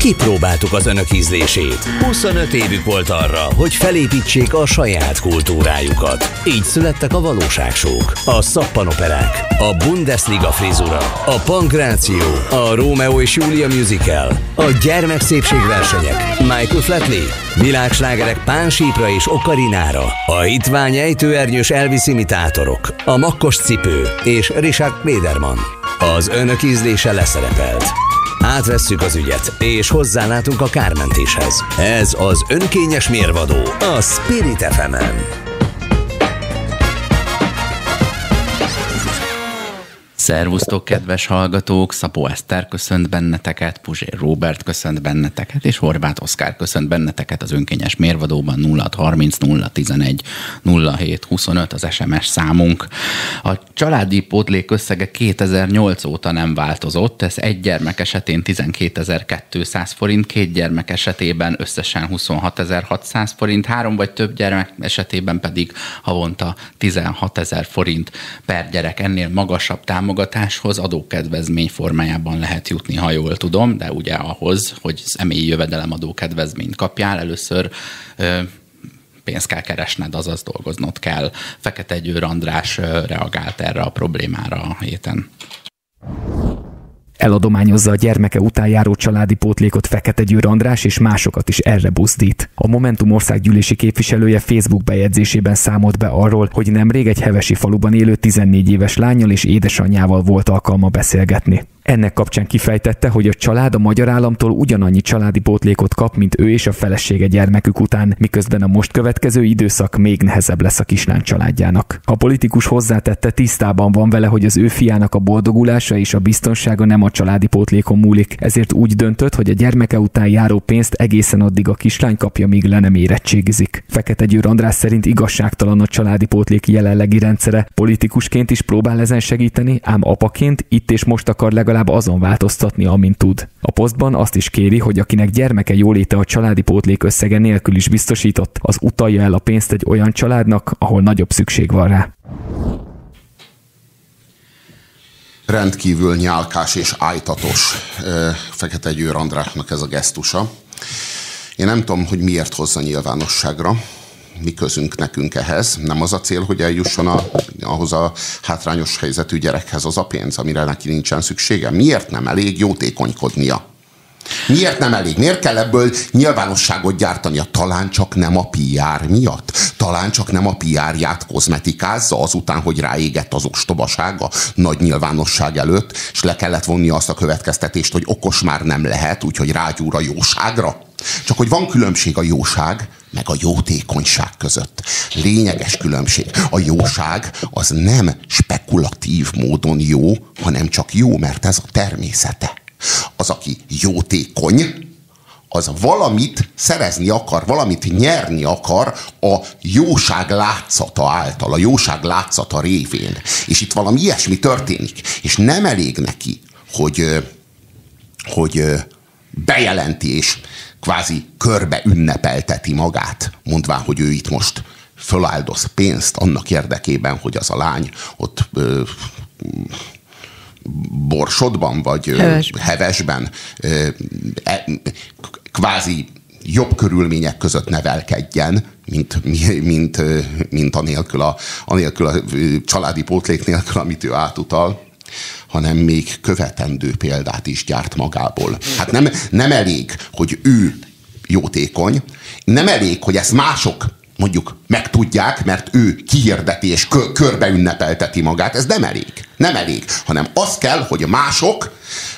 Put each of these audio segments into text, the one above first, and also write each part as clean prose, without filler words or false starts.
kipróbáltuk az önök ízlését. 25 évük volt arra, hogy felépítsék a saját kultúrájukat. Így születtek a valóságsók, a szappanoperák, a Bundesliga frizura, a pankráció, a Rómeó és Júlia musical, a gyermekszépségversenyek, Michael Flatley, világslágerek Pánsípra és Okarinára, a hitvány ejtőernyős Elvis imitátorok, a makkos cipő és Richard Klederman. Az önök ízlése leszerepelt. Átvesszük az ügyet, és hozzálátunk a kármentéshez. Ez az önkényes mérvadó a Spirit FM-en. Szervusztok, kedves hallgatók! Szabó Eszter köszönt benneteket, Puzsér Róbert köszönt benneteket, és Horváth Oszkár köszönt benneteket az önkényes mérvadóban. 0630 011 07 25 az SMS számunk. A családi pótlék összege 2008 óta nem változott, ez egy gyermek esetén 12.200 forint, két gyermek esetében összesen 26.600 forint, három vagy több gyermek esetében pedig havonta 16.000 forint per gyerek. Ennél magasabb támogatáshoz adókedvezmény formájában lehet jutni, ha jól tudom, de ugye ahhoz, hogy személyi jövedelemadó kedvezményt kapjál, először pénzt kell keresned, azaz dolgoznod kell. Fekete Győr András reagált erre a problémára a héten. Eladományozza a gyermeke után járó családi pótlékot Fekete Győr András, és másokat is erre buzdít. A Momentum országgyűlési képviselője Facebook bejegyzésében számolt be arról, hogy nemrég egy hevesi faluban élő 14 éves lánnyal és édesanyjával volt alkalma beszélgetni. Ennek kapcsán kifejtette, hogy a család a magyar államtól ugyanannyi családi pótlékot kap, mint ő és a felesége gyermekük után, miközben a most következő időszak még nehezebb lesz a kislány családjának. A politikus hozzátette, tisztában van vele, hogy az ő fiának a boldogulása és a biztonsága nem a családi pótlékon múlik, ezért úgy döntött, hogy a gyermeke után járó pénzt egészen addig a kislány kapja, míg le nem érettségizik. Fekete Győr András szerint igazságtalan a családi pótlék jelenlegi rendszere. Politikusként is próbál ezen segíteni, ám apaként itt és most akar legalább azon változtatni, amint tud. A posztban azt is kéri, hogy akinek gyermeke jóléte a családi pótlék összege nélkül is biztosított, az utalja el a pénzt egy olyan családnak, ahol nagyobb szükség van rá. Rendkívül nyálkás és ájtatos Fekete Győr Andrásnak ez a gesztusa. Én nem tudom, hogy miért hozza nyilvánosságra. Mi közünk nekünk ehhez? Nem az a cél, hogy eljusson ahhoz a hátrányos helyzetű gyerekhez az a pénz, amire neki nincsen szüksége? Miért nem elég jótékonykodnia? Miért nem elég? Miért kell ebből nyilvánosságot gyártania? Talán csak nem a PR miatt? Talán csak nem a PR-ját kozmetikázza azután, hogy ráégett az ostobasága nagy nyilvánosság előtt, és le kellett vonni azt a következtetést, hogy okos már nem lehet, úgyhogy rágyúr a jóságra? Csak hogy van különbség a jóság meg a jótékonyság között. Lényeges különbség. A jóság az nem spekulatív módon jó, hanem csak jó, mert ez a természete. Az, aki jótékony, az valamit szerezni akar, valamit nyerni akar a jóság látszata által, a jóság látszata révén. És itt valami ilyesmi történik. És nem elég neki, hogy bejelenti és kvázi körbe ünnepelteti magát, mondván, hogy ő itt most föláldoz pénzt annak érdekében, hogy az a lány ott Borsodban, vagy Hevesben kvázi jobb körülmények között nevelkedjen, mint anélkül a családi pótlék nélkül, amit ő átutal, hanem még követendő példát is gyárt magából. Hát nem elég, hogy ő jótékony, nem elég, hogy ezt mások mondjuk megtudják, mert ő kihirdeti és körbe ünnepelteti magát. Ez nem elég. Nem elég. Hanem az kell, hogy mások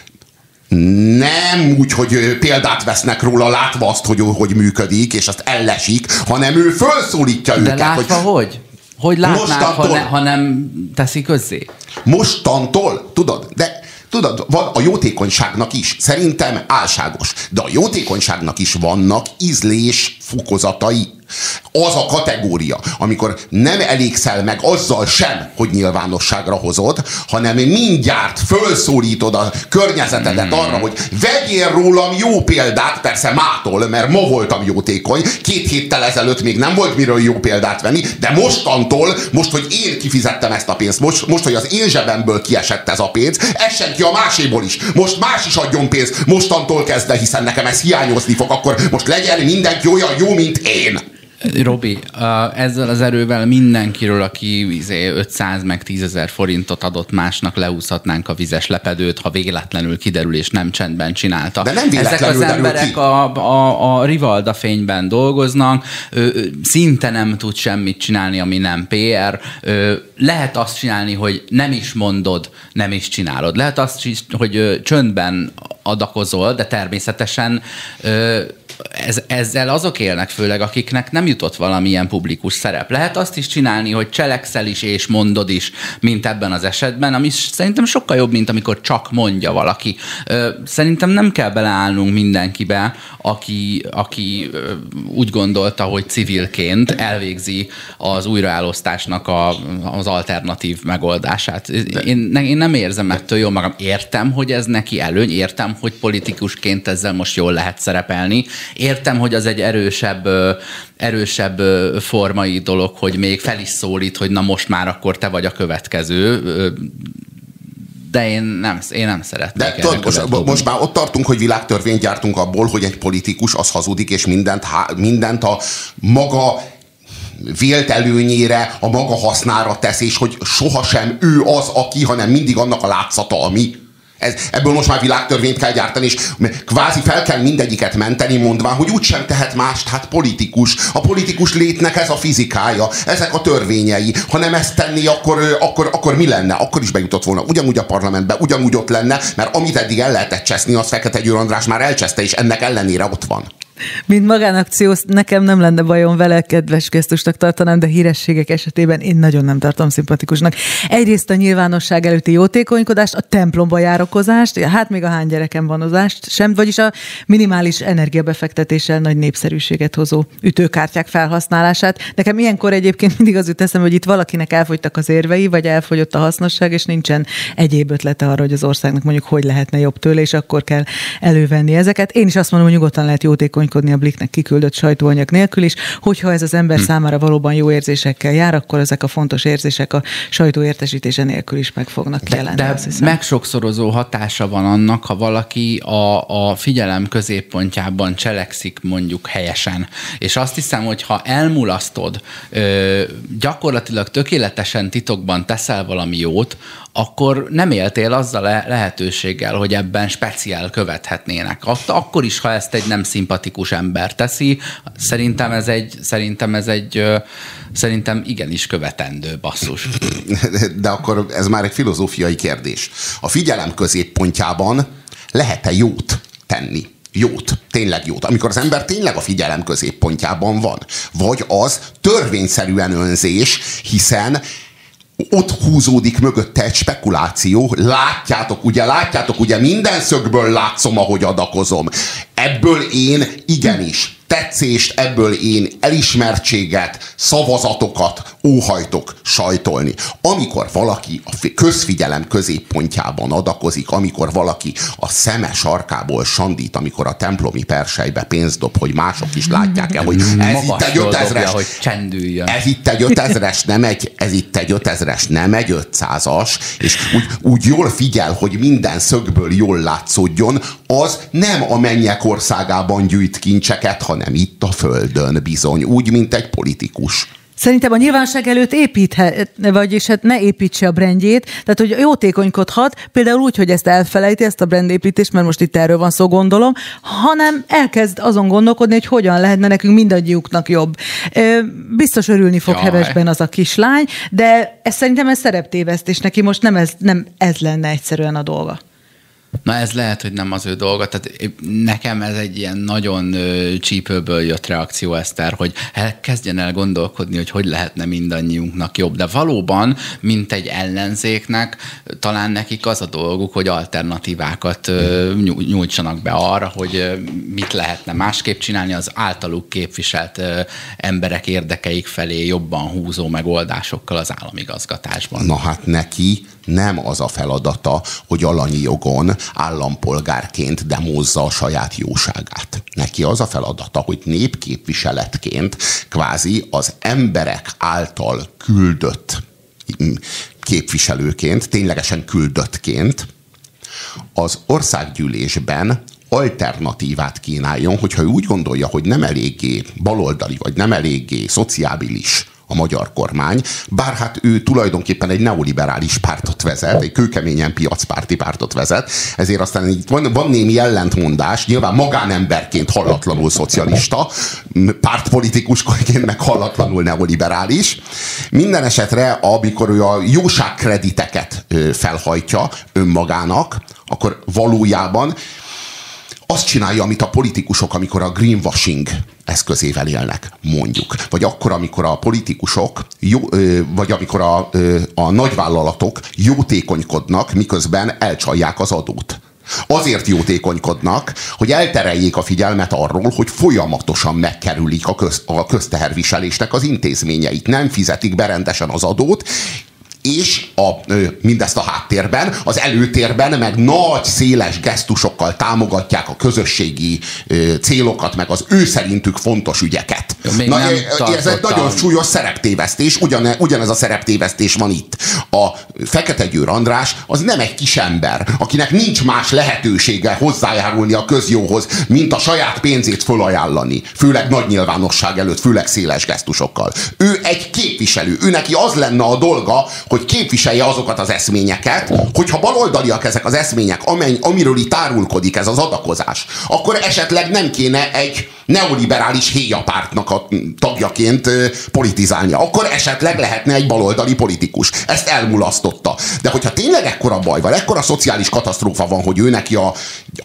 nem úgy, hogy példát vesznek róla, látva azt, hogy működik, és azt ellesik, hanem ő felszólítja őket. De látva hogy? Hogy látnák, ha nem teszi közzé? Mostantól, tudod, van a jótékonyságnak is, szerintem álságos, de a jótékonyságnak is vannak ízlés fokozatai. Az a kategória, amikor nem elégszel meg azzal sem, hogy nyilvánosságra hozod, hanem mindjárt fölszólítod a környezetedet arra, hogy vegyél rólam jó példát, persze mától, mert ma voltam jótékony, 2 héttel ezelőtt még nem volt miről jó példát venni, de mostantól, most, hogy én kifizettem ezt a pénzt, most, hogy az én zsebemből kiesett ez a pénz, essen ki a máséból is. Most más is adjon pénzt, mostantól kezdve, hiszen nekem ez hiányozni fog, akkor most legyen mindenki olyan jó, mint én. Robi, ezzel az erővel mindenkiről, aki 500 meg 10 000 forintot adott másnak, leúszhatnánk a vizes lepedőt, ha véletlenül kiderül és nem csendben csinálta. De nem véletlenül. Ezek az emberek a Rivalda fényben dolgoznak, szinte nem tud semmit csinálni, ami nem PR. Lehet azt csinálni, hogy nem is mondod, nem is csinálod. Lehet azt, hogy csöndben adakozol, de természetesen ezzel azok élnek főleg, akiknek nem jutott valamilyen publikus szerep. Lehet azt is csinálni, hogy cselekszel is és mondod is, mint ebben az esetben, ami szerintem sokkal jobb, mint amikor csak mondja valaki. Szerintem nem kell beleállnunk mindenkibe, aki úgy gondolta, hogy civilként elvégzi az újraelosztásnak az alternatív megoldását. Én nem érzem ettől jól magam. Értem, hogy ez neki előny, értem, hogy politikusként ezzel most jól lehet szerepelni. Értem, hogy az egy erősebb formai dolog, hogy még fel is szólít, hogy na most már akkor te vagy a következő, de én nem szeretnék. De most már ott tartunk, hogy világtörvényt gyártunk abból, hogy egy politikus az hazudik, és mindent a maga vélt előnyére, a maga hasznára tesz, és hogy sohasem ő az, aki, hanem mindig annak a látszata, ami. Ebből most már világtörvényt kell gyártani, és kvázi fel kell mindegyiket menteni, mondván, hogy úgysem tehet mást, hát politikus. A politikus létnek ez a fizikája, ezek a törvényei. Ha nem ezt tenné, akkor mi lenne? Akkor is bejutott volna ugyanúgy a parlamentbe, ugyanúgy ott lenne, mert amit eddig el lehetett cseszni, az Fekete Győr András már elcseszte, és ennek ellenére ott van. Mint magánakció, nekem nem lenne bajom vele, kedves gesztusnak tartanám, de hírességek esetében én nagyon nem tartom szimpatikusnak. Egyrészt a nyilvánosság előtti jótékonykodást, a templomba járokozást, hát még a hány gyereken vanozást sem, vagyis a minimális energiabefektetéssel nagy népszerűséget hozó ütőkártyák felhasználását. Nekem ilyenkor egyébként mindig az jut eszembe, hogy itt valakinek elfogytak az érvei, vagy elfogyott a hasznosság, és nincsen egyéb ötlete arra, hogy az országnak mondjuk hogy lehetne jobb tőle, és akkor kell elővenni ezeket. Én is azt mondom, hogy nyugodtan lehet jótékony a Blicknek kiküldött sajtóanyag nélkül is, hogyha ez az ember számára valóban jó érzésekkel jár, akkor ezek a fontos érzések a sajtó értesítése nélkül is meg fognak jelenni. De megsokszorozó hatása van annak, ha valaki a figyelem középpontjában cselekszik mondjuk helyesen. És azt hiszem, hogy ha elmulasztod, gyakorlatilag tökéletesen titokban teszel valami jót, akkor nem éltél azzal lehetőséggel, hogy ebben speciál követhetnének. Akkor is, ha ezt egy nem szimpatikus ember teszi, szerintem igenis követendő, basszus. De akkor ez már egy filozófiai kérdés. A figyelem középpontjában lehet-e jót tenni? Jót, tényleg jót. Amikor az ember tényleg a figyelem középpontjában van. Vagy az törvényszerűen önzés, hiszen ott húzódik mögötte egy spekuláció. Látjátok, ugye minden szögből látszom, ahogy adakozom. Ebből én igenis tetszést, ebből én elismertséget, szavazatokat óhajtok sajtolni. Amikor valaki a közfigyelem középpontjában adakozik, amikor valaki a szeme sarkából sandít, amikor a templomi perselybe pénzt dob, hogy mások is látják el, hogy ez itt egy 5000-es, hogy csendüljön. Ez itt egy 5000-es, nem egy 500-as, és úgy jól figyel, hogy minden szögből jól látszódjon, az nem a mennyek országában gyűjt kincseket, hanem itt a földön bizony, úgy, mint egy politikus. Szerintem a nyilvánosság előtt építhet, vagyis hát ne építse a brandjét, tehát hogy jótékonykodhat, például úgy, hogy ezt elfelejti, ezt a brandépítést, mert most itt erről van szó, gondolom, hanem elkezd azon gondolkodni, hogy hogyan lehetne nekünk mindannyiuknak jobb. Biztos örülni fog hevesben az a kislány, de szerintem ez szereptévesztés neki, most nem ez lenne egyszerűen a dolga. Na ez lehet, hogy nem az ő dolga. Tehát nekem ez egy ilyen nagyon csípőből jött reakció, Eszter, hogy kezdjen el gondolkodni, hogy lehetne mindannyiunknak jobb. De valóban, mint egy ellenzéknek, talán nekik az a dolguk, hogy alternatívákat nyújtsanak be arra, hogy mit lehetne másképp csinálni az általuk képviselt emberek érdekeik felé jobban húzó megoldásokkal az államigazgatásban. Na hát neki nem az a feladata, hogy alanyi jogon állampolgárként demózza a saját jóságát. Neki az a feladata, hogy népképviseletként kvázi az emberek által küldött képviselőként, ténylegesen küldöttként az országgyűlésben alternatívát kínáljon, hogyha ő úgy gondolja, hogy nem eléggé baloldali, vagy nem eléggé szociábilis a magyar kormány, bár hát ő tulajdonképpen egy neoliberális pártot vezet, egy kőkeményen piacpárti pártot vezet, ezért aztán itt van némi ellentmondás, nyilván magánemberként hallatlanul szocialista, pártpolitikusként meg hallatlanul neoliberális. Minden esetre, amikor ő a jóságkrediteket felhajtja önmagának, akkor valójában azt csinálja, amit a politikusok, amikor a greenwashing eszközével élnek, mondjuk. Vagy akkor, amikor a politikusok, vagy amikor a nagyvállalatok jótékonykodnak, miközben elcsalják az adót. Azért jótékonykodnak, hogy eltereljék a figyelmet arról, hogy folyamatosan megkerülik a közteherviselésnek az intézményeit. Nem fizetik be rendesen az adót, és mindezt a háttérben, az előtérben meg nagy, széles gesztusokkal támogatják a közösségi célokat, meg az ő szerintük fontos ügyeket. Jó, ez egy nagyon súlyos szereptévesztés, ugyanez a szereptévesztés van itt. A Fekete Győr András az nem egy kis ember, akinek nincs más lehetősége hozzájárulni a közjóhoz, mint a saját pénzét fölajánlani, főleg nagy nyilvánosság előtt, főleg széles gesztusokkal. Ő egy képviselő, ő neki az lenne a dolga, hogy képviselje azokat az eszményeket, hogyha baloldaliak ezek az eszmények, amiről itt árulkodik ez az adakozás, akkor esetleg nem kéne egy neoliberális héjapártnak a tagjaként politizálnia. Akkor esetleg lehetne egy baloldali politikus. Ezt elmulasztotta. De hogyha tényleg ekkora baj van, ekkora szociális katasztrófa van, hogy ő neki a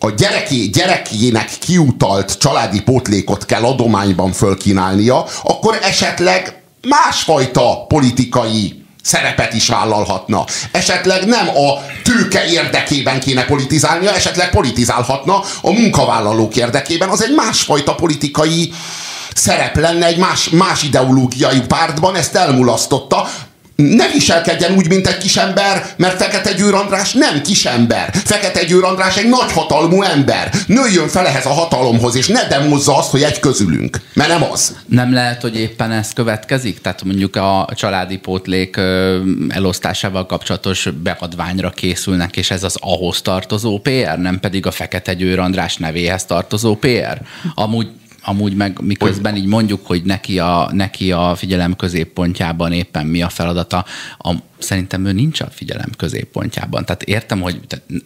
gyerekének kiutalt családi pótlékot kell adományban fölkínálnia, akkor esetleg másfajta politikai szerepet is vállalhatna. Esetleg nem a tőke érdekében kéne politizálnia, esetleg politizálhatna a munkavállalók érdekében. Az egy másfajta politikai szerep lenne, egy más ideológiai pártban, ezt elmulasztotta. Ne viselkedjen úgy, mint egy kisember, mert Fekete Győr András nem kisember. Fekete Győr András egy nagyhatalmú ember. Nőjön fel ehhez a hatalomhoz, és ne demozza azt, hogy egy közülünk. Mert nem az. Nem lehet, hogy éppen ez következik? Tehát mondjuk a családi pótlék elosztásával kapcsolatos beadványra készülnek, és ez az ahhoz tartozó PR, nem pedig a Fekete Győr András nevéhez tartozó PR? Amúgy meg miközben így mondjuk, hogy neki a figyelem középpontjában éppen mi a feladata, szerintem ő nincs a figyelem középpontjában. Tehát értem, hogy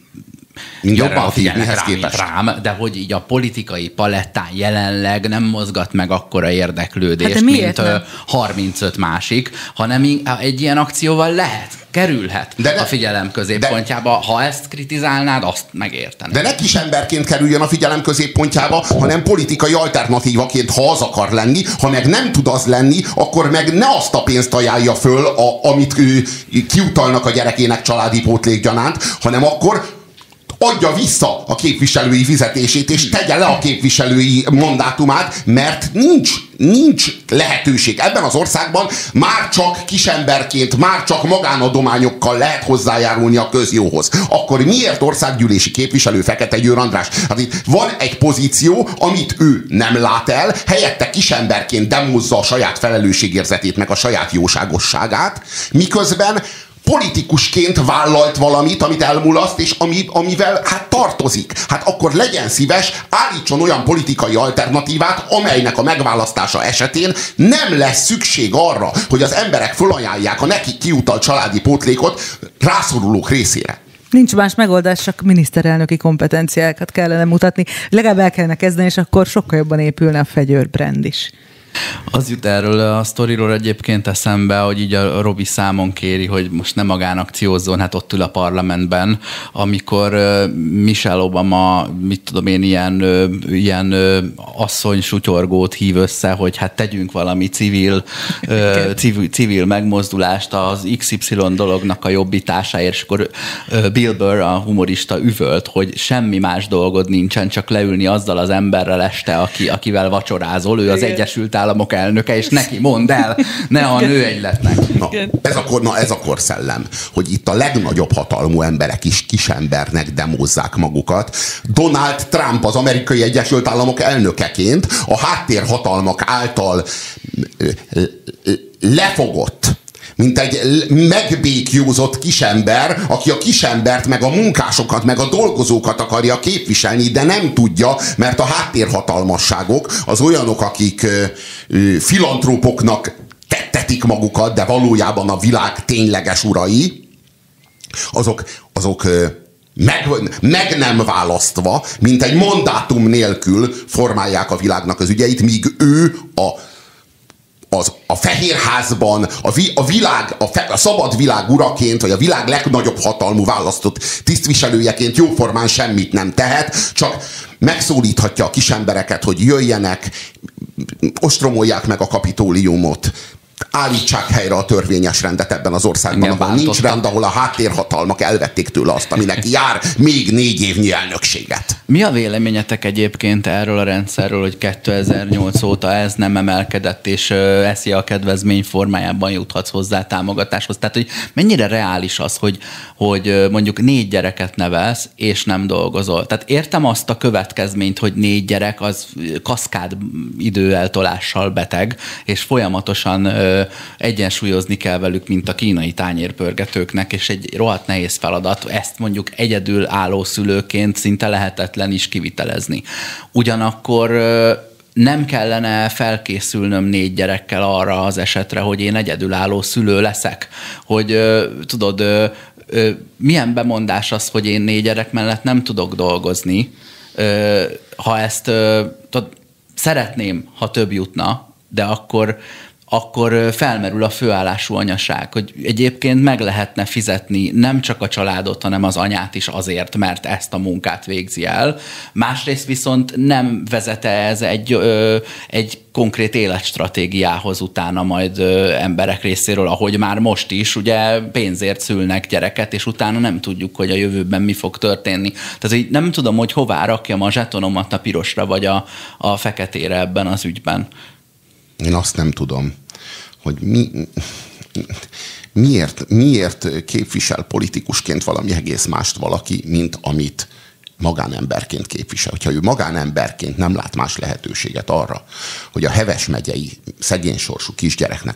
jobban figyelnek rám, de hogy így a politikai palettán jelenleg nem mozgat meg akkora érdeklődést, mint 35 másik, hanem egy ilyen akcióval kerülhet a figyelem középpontjába. Ha ezt kritizálnád, azt megértenéd. De ne kis emberként kerüljön a figyelem középpontjába, hanem politikai alternatívaként, ha az akar lenni. Ha meg nem tud az lenni, akkor meg ne azt a pénzt ajánlja föl, amit kiutalnak a gyerekének családi pótlék gyanánt, hanem akkor adja vissza a képviselői fizetését, és tegye le a képviselői mandátumát, mert nincs lehetőség. Ebben az országban már csak kisemberként, már csak magánadományokkal lehet hozzájárulni a közjóhoz. Akkor miért országgyűlési képviselő Fekete Győr András? Hát itt van egy pozíció, amit ő nem lát el, helyette kisemberként demózza a saját felelősségérzetét, meg a saját jóságosságát, miközben politikusként vállalt valamit, amit elmulaszt, és amivel tartozik. Hát akkor legyen szíves, állítson olyan politikai alternatívát, amelynek a megválasztása esetén nem lesz szükség arra, hogy az emberek fölajánlják a nekik kiutalt családi pótlékot rászorulók részére. Nincs más megoldás, csak miniszterelnöki kompetenciákat kellene mutatni. Legalább el kellene kezdeni, és akkor sokkal jobban épülne a fegyőr brand is. Az jut erről a sztoriról egyébként eszembe, hogy így a Robi számon kéri, hogy most ne magának akciózzon, hát ott ül a parlamentben, amikor Michelle Obama, mit tudom én, ilyen asszony sutyorgót hív össze, hogy hát tegyünk valami civil megmozdulást az XY dolognak a jobbításáért, és akkor Bill Burr, a humorista üvölt, hogy semmi más dolgod nincsen, csak leülni azzal az emberrel este, akivel vacsorázol, ő az Egyesült Államok elnöke, és neki mondd el, ne a nőegyletnek. Ez a korszellem, hogy itt a legnagyobb hatalmú emberek is kisembernek demózzák magukat. Donald Trump az Amerikai Egyesült Államok elnökeként a háttérhatalmak által lefogott, mint egy megbékjózott kisember, aki a kisembert, meg a munkásokat, meg a dolgozókat akarja képviselni, de nem tudja, mert a háttérhatalmasságok az olyanok, akik filantrópoknak tettetik magukat, de valójában a világ tényleges urai, azok meg nem választva, mint egy mandátum nélkül formálják a világnak az ügyeit, míg ő a Fehérházban a szabad világ uraként, vagy a világ legnagyobb hatalmú választott tisztviselőjeként jóformán semmit nem tehet, csak megszólíthatja a kisembereket, hogy jöjjenek, ostromolják meg a Kapitóliumot, állítsák helyre a törvényes rendet ebben az országban, ahol nincs rend, ahol a háttérhatalmak elvették tőle azt, aminek jár még 4 évnyi elnökséget. Mi a véleményetek egyébként erről a rendszerről, hogy 2008 óta ez nem emelkedett, és eszi a kedvezmény formájában juthatsz hozzá támogatáshoz? Tehát, hogy mennyire reális az, hogy mondjuk 4 gyereket nevelsz, és nem dolgozol? Tehát értem azt a következményt, hogy 4 gyerek az kaszkád időeltolással beteg, és folyamatosan egyensúlyozni kell velük, mint a kínai tányérpörgetőknek, és egy rohadt nehéz feladat, ezt mondjuk egyedül álló szülőként szinte lehetetlen is kivitelezni. Ugyanakkor nem kellene felkészülnöm 4 gyerekkel arra az esetre, hogy én egyedülálló szülő leszek. Hogy tudod, milyen bemondás az, hogy én 4 gyerek mellett nem tudok dolgozni, ha ezt szeretném, ha több jutna, de akkor felmerül a főállású anyaság, hogy egyébként meg lehetne fizetni nem csak a családot, hanem az anyát is azért, mert ezt a munkát végzi el. Másrészt viszont nem vezet-e ez egy konkrét életstratégiához utána majd emberek részéről, ahogy már most is, ugye pénzért szülnek gyereket, és utána nem tudjuk, hogy a jövőben mi fog történni. Tehát így nem tudom, hogy hová rakjam a zsetonomat, a pirosra vagy a feketére ebben az ügyben. Én azt nem tudom, hogy miért képvisel politikusként valami egész mást valaki, mint amit magánemberként képvisel. Hogyha ő magánemberként nem lát más lehetőséget arra, hogy a Heves megyei szegénysorsú kisgyereknek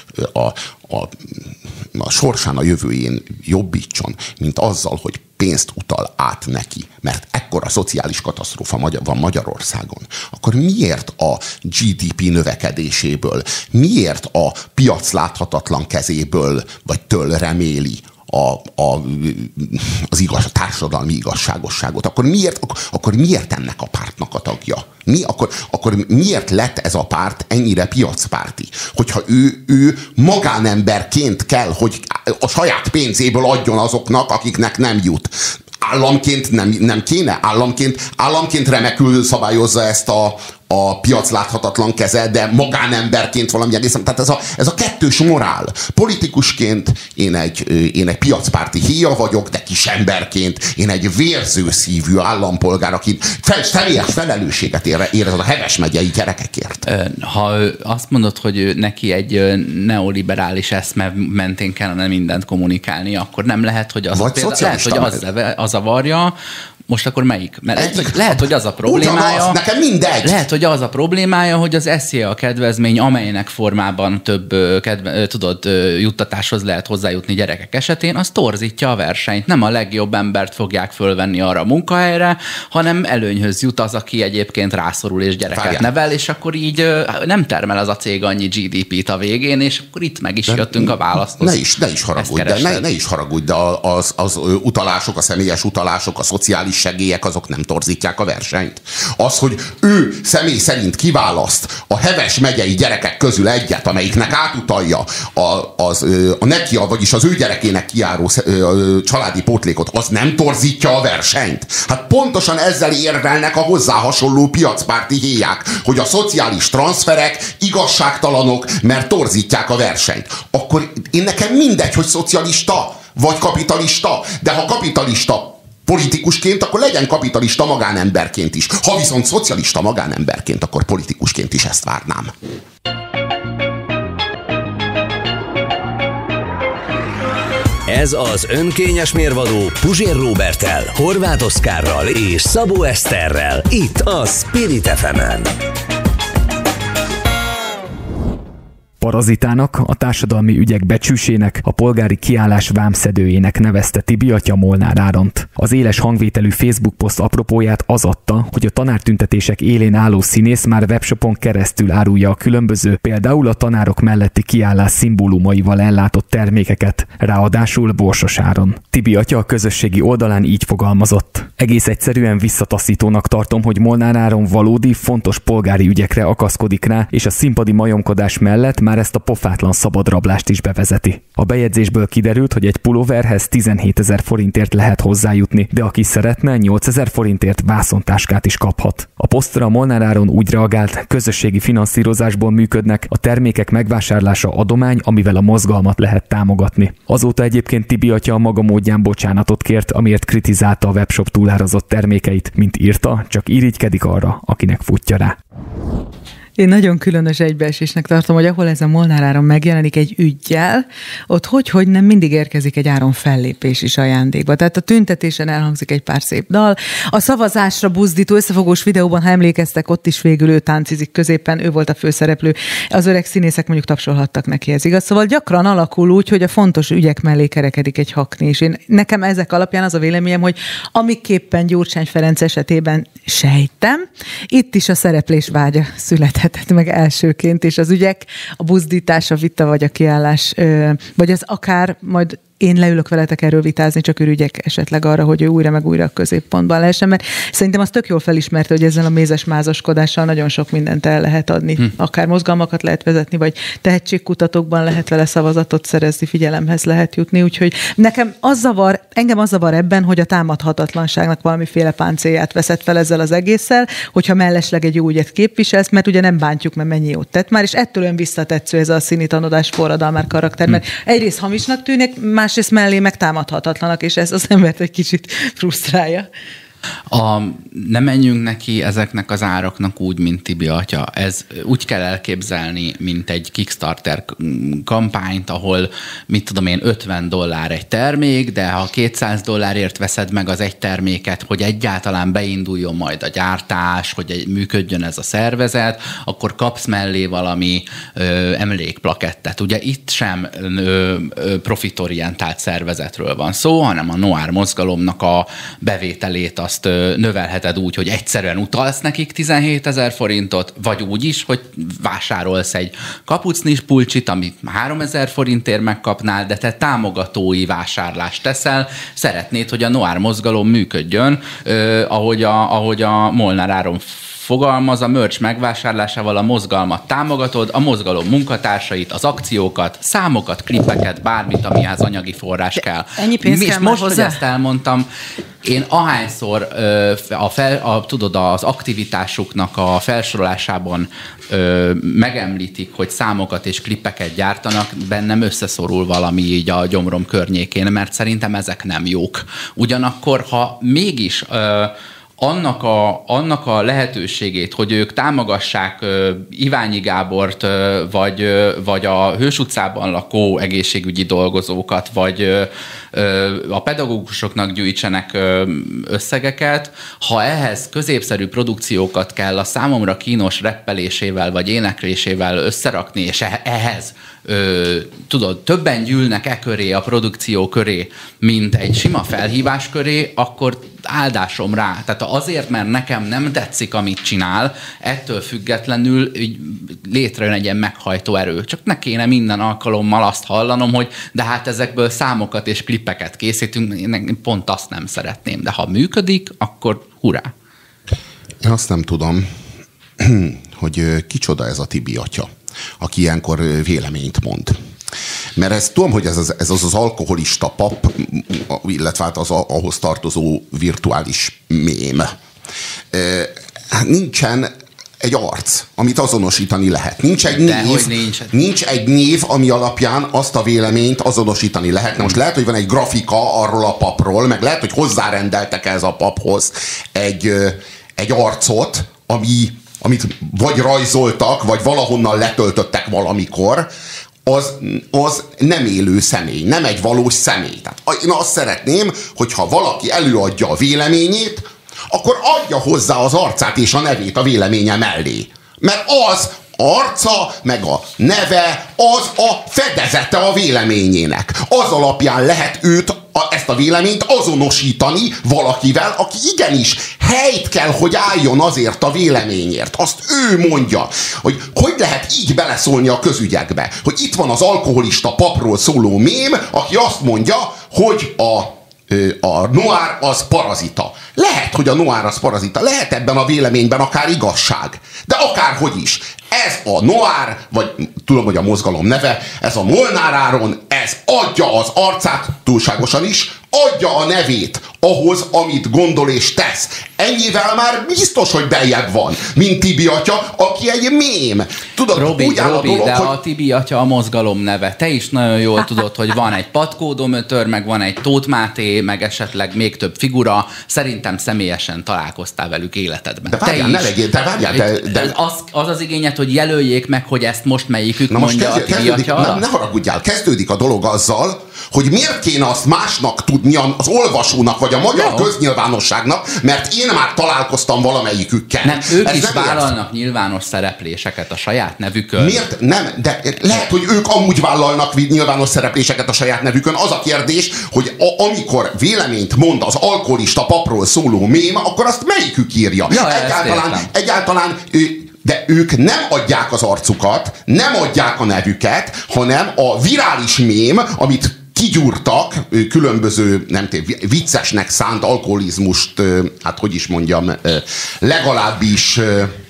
a sorsán, a jövőjén jobbítson, mint azzal, hogy pénzt utal át neki, mert ekkora szociális katasztrófa van Magyarországon, akkor miért a GDP növekedéséből, miért a piac láthatatlan kezéből vagy től reméli a társadalmi igazságosságot? Akkor miért ennek a pártnak a tagja? Akkor miért lett ez a párt ennyire piacpárti? Hogyha ő magánemberként kell, hogy a saját pénzéből adjon azoknak, akiknek nem jut. Államként nem kéne? Államként remekül szabályozza ezt a piac láthatatlan keze, de magánemberként valami egészen. Tehát ez a kettős morál. Politikusként én egy piacpárti héja vagyok, de kisemberként én egy vérző szívű állampolgár, aki teljes felelősséget érez a Heves megyei gyerekekért. Ha azt mondod, hogy neki egy neoliberális eszme mentén kellene mindent kommunikálni, akkor nem lehet, hogy az zavarja. Most akkor melyik? Mert lehet, hogy az a problémája. Ugyanaz, nekem mindegy. Lehet, hogy az a problémája, hogy az SZIA kedvezmény, amelynek formában több juttatáshoz lehet hozzájutni gyerekek esetén, az torzítja a versenyt. Nem a legjobb embert fogják fölvenni arra a munkahelyre, hanem előnyhöz jut az, aki egyébként rászorul és gyereket nevel, és akkor így nem termel az a cég annyi GDP-t a végén, és akkor itt meg is jöttünk a válaszhoz. Ne is haragudj, de az utalások, a személyes utalások, a szociális segélyek, azok nem torzítják a versenyt. Az, hogy ő személy szerint kiválaszt a Heves megyei gyerekek közül egyet, amelyiknek átutalja a nekia, vagyis az ő gyerekének kijáró családi pótlékot, az nem torzítja a versenyt. Hát pontosan ezzel érvelnek a hozzá hasonló piacpárti héják, hogy a szociális transzferek igazságtalanok, mert torzítják a versenyt. Akkor nekem mindegy, hogy szocialista vagy kapitalista, de ha kapitalista politikusként, akkor legyen kapitalista magánemberként is. Ha viszont szocialista magánemberként, akkor politikusként is ezt várnám. Ez az önkényes mérvadó Puzsér Róberttel, Horváth Oszkárral és Szabó Eszterrel itt a Spirit FM-en. Parazitának, a társadalmi ügyek becsűsének, a polgári kiállás vámszedőjének nevezte Tibi atya Molnár Áront. Az éles hangvételű Facebook poszt apropóját az adta, hogy a tanártüntetések élén álló színész már webshopon keresztül árulja a különböző, például a tanárok melletti kiállás szimbólumaival ellátott termékeket, ráadásul borsos áron. Tibi atya a közösségi oldalán így fogalmazott. Egész egyszerűen visszataszítónak tartom, hogy Molnár Áron valódi, fontos polgári ügyekre akaszkodik rá, és a színpadi majomkodás mellett már ezt a pofátlan szabadrablást is bevezeti. A bejegyzésből kiderült, hogy egy pulóverhez 17 000 forintért lehet hozzájutni, de aki szeretne, 8 000 forintért vászontáskát is kaphat. A posztra Molnár Áron úgy reagált, közösségi finanszírozásból működnek, a termékek megvásárlása adomány, amivel a mozgalmat lehet támogatni. Azóta egyébként Tibi atya a maga módján bocsánatot kért, amiért kritizálta a webshop túlárazott termékeit, mint írta, csak irigykedik arra, akinek futja rá. Én nagyon különös egybeesésnek tartom, hogy ahol ez a Molnár Áron megjelenik egy üggyel, ott hogy nem mindig érkezik egy Áron fellépés is ajándékba. Tehát a tüntetésen elhangzik egy pár szép dal. A szavazásra buzdító összefogós videóban, ha emlékeztek, ott is végül ő táncizik középen, ő volt a főszereplő. Az öreg színészek mondjuk tapsolhattak neki, ez igaz. Szóval gyakran alakul úgy, hogy a fontos ügyek mellé kerekedik egy hakni. És nekem ezek alapján az a véleményem, hogy amiképpen Gyurcsány Ferenc esetében sejtem, itt is a szereplés vágya született meg elsőként, és az ügyek, a buzdítás, a vita vagy a kiállás, vagy az akár majd én leülök veletek erről vitázni, csak ürügyek esetleg arra, hogy ő újra meg újra a középpontban lehessen, mert szerintem az tök jól felismerte, hogy ezzel a mézes-mázoskodással nagyon sok mindent el lehet adni. Akár mozgalmakat lehet vezetni, vagy tehetségkutatókban lehet vele szavazatot szerezni, figyelemhez lehet jutni, úgyhogy engem az zavar ebben, hogy a támadhatatlanságnak valamiféle páncélját veszed fel ezzel az egésszel, hogyha mellesleg egy jó ügyet képviselsz, mert ugye nem bántjuk, mert mennyi jót tett már, és ettől olyan visszatetsző ez a színitanodás forradalmár karakter, mert egyrészt hamisnak tűnik, másrészt mellé meg támadhatatlanak, és ez az embert egy kicsit frusztrálja. Nem menjünk neki ezeknek az áraknak úgy, mint Tibi atya. Ez úgy kell elképzelni, mint egy Kickstarter kampányt, ahol, mit tudom én, $50 egy termék, de ha $200 veszed meg az egy terméket, hogy egyáltalán beinduljon majd a gyártás, hogy működjön ez a szervezet, akkor kapsz mellé valami emlékplakettet. Ugye itt sem profitorientált szervezetről van szó, hanem a Noir mozgalomnak a bevételét azt növelheted úgy, hogy egyszerűen utalsz nekik 17 000 forintot, vagy úgy is, hogy vásárolsz egy kapucnis pulcsit, amit 3 000 forintért megkapnál, de te támogatói vásárlást teszel, szeretnéd, hogy a Noir mozgalom működjön, ahogy a Molnár Áron fogalmaz, a merch megvásárlásával a mozgalmat támogatod, a mozgalom munkatársait, az akciókat, számokat, klippeket, bármit, amihez anyagi forrás kell. Ennyi pénz kell most, hozzá? hogy ezt elmondtam, én ahányszor tudod, az aktivitásuknak a felsorolásában megemlítik, hogy számokat és klippeket gyártanak, bennem összeszorul valami így a gyomrom környékén, mert szerintem ezek nem jók. Ugyanakkor, ha mégis annak a lehetőségét, hogy ők támogassák Iványi Gábort, vagy a Hős utcában lakó egészségügyi dolgozókat, vagy a pedagógusoknak gyűjtsenek összegeket, ha ehhez középszerű produkciókat kell a számomra kínos reppelésével vagy éneklésével összerakni, és ehhez tudod, többen gyűlnek köré, a produkció köré, mint egy sima felhívás köré, akkor áldásom rá. Tehát azért, mert nekem nem tetszik, amit csinál, ettől függetlenül létrejön egy ilyen meghajtó erő. Csak ne kéne minden alkalommal azt hallanom, hogy de hát ezekből számokat és klippeket készítünk, én pont azt nem szeretném. De ha működik, akkor hurrá! Én azt nem tudom, hogy kicsoda ez a Tibi atya, aki ilyenkor véleményt mond. Mert ezt tudom, hogy ez az alkoholista pap, illetve hát az ahhoz tartozó virtuális mém. Nincsen egy arc, amit azonosítani lehet. Nincs egy név, ami alapján azt a véleményt azonosítani lehet. Na most lehet, hogy van egy grafika arról a papról, meg lehet, hogy hozzárendeltek ez a paphoz egy arcot, amit vagy rajzoltak, vagy valahonnan letöltöttek valamikor, az nem élő személy, nem egy valós személy. Tehát én azt szeretném, hogyha valaki előadja a véleményét, akkor adja hozzá az arcát és a nevét a véleménye mellé. Mert az arca, meg a neve, az a fedezete a véleményének. Az alapján lehet ezt a véleményt azonosítani valakivel, aki igenis helyt kell, hogy álljon azért a véleményért. Azt ő mondja, hogy lehet így beleszólni a közügyekbe. Hogy itt van az alkoholista papról szóló mém, aki azt mondja, hogy a noir az parazita. Lehet, hogy a noir az parazita. Lehet ebben a véleményben akár igazság. De akárhogy is. Ez a noir, vagy tudom, hogy a mozgalom neve, ez a Molnár Áron, ez adja az arcát, túlságosan is, adja a nevét ahhoz, amit gondol és tesz. Ennyivel már biztos, hogy beljebb van, mint Tibi atya, aki egy mém. Tudod, Robi, úgy áll a dolog, de hogy... a Tibi atya a mozgalom neve. Te is nagyon jól tudod, hogy van egy Patkó Dömötör, meg van egy Tóth Máté, meg esetleg még több figura. Szerintem személyesen találkoztál velük életedben. De várjál, ne legyél, de... Az igényed, hogy jelöljék meg, hogy ezt most melyikük mondja a Tibi atya. Ne haragudjál, kezdődik a dolog azzal, hogy miért kéne azt másnak tudni az olvasónak, vagy a magyar köznyilvánosságnak, mert én már találkoztam valamelyikükkel. Nem, ők is vállalnak nyilvános szerepléseket a saját nevükön. Miért? Nem, de lehet, hogy ők amúgy vállalnak nyilvános szerepléseket a saját nevükön. Az a kérdés, hogy amikor véleményt mond az alkoholista papról szóló mém, akkor azt melyikük írja? Ja, egyáltalán de ők nem adják az arcukat, nem adják a nevüket, hanem a virális mém, amit kigyúrtak különböző, nem tudom, viccesnek szánt alkoholizmust, hát hogy is mondjam, legalábbis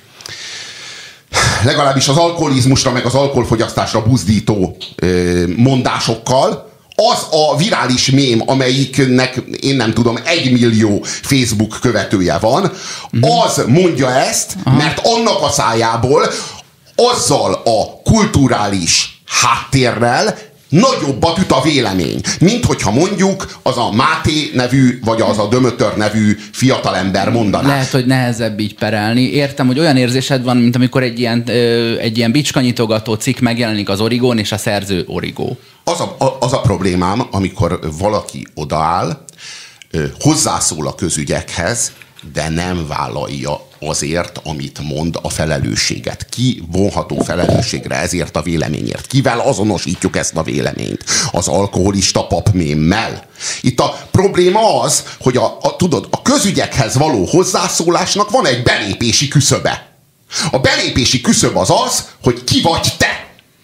az alkoholizmusra, meg az alkoholfogyasztásra buzdító mondásokkal, az a virális mém, amelyiknek, én nem tudom, 1 millió Facebook követője van, az mondja ezt, mert annak a szájából azzal a kulturális háttérrel nagyobbat üt a vélemény, mint hogyha mondjuk az a Máté nevű, vagy az a Dömötör nevű fiatalember mondaná. Lehet, hogy nehezebb így perelni. Értem, hogy olyan érzésed van, mint amikor egy ilyen bicskanyitogató cikk megjelenik az Origón, és a szerző Origó. Az a problémám, amikor valaki odaáll, hozzászól a közügyekhez, de nem vállalja azért, amit mond, a felelősséget. Ki vonható felelősségre ezért a véleményért? Kivel azonosítjuk ezt a véleményt? Az alkoholista papmémmel? Itt a probléma az, hogy tudod, a közügyekhez való hozzászólásnak van egy belépési küszöbe. A belépési küszöb az, hogy ki vagy te.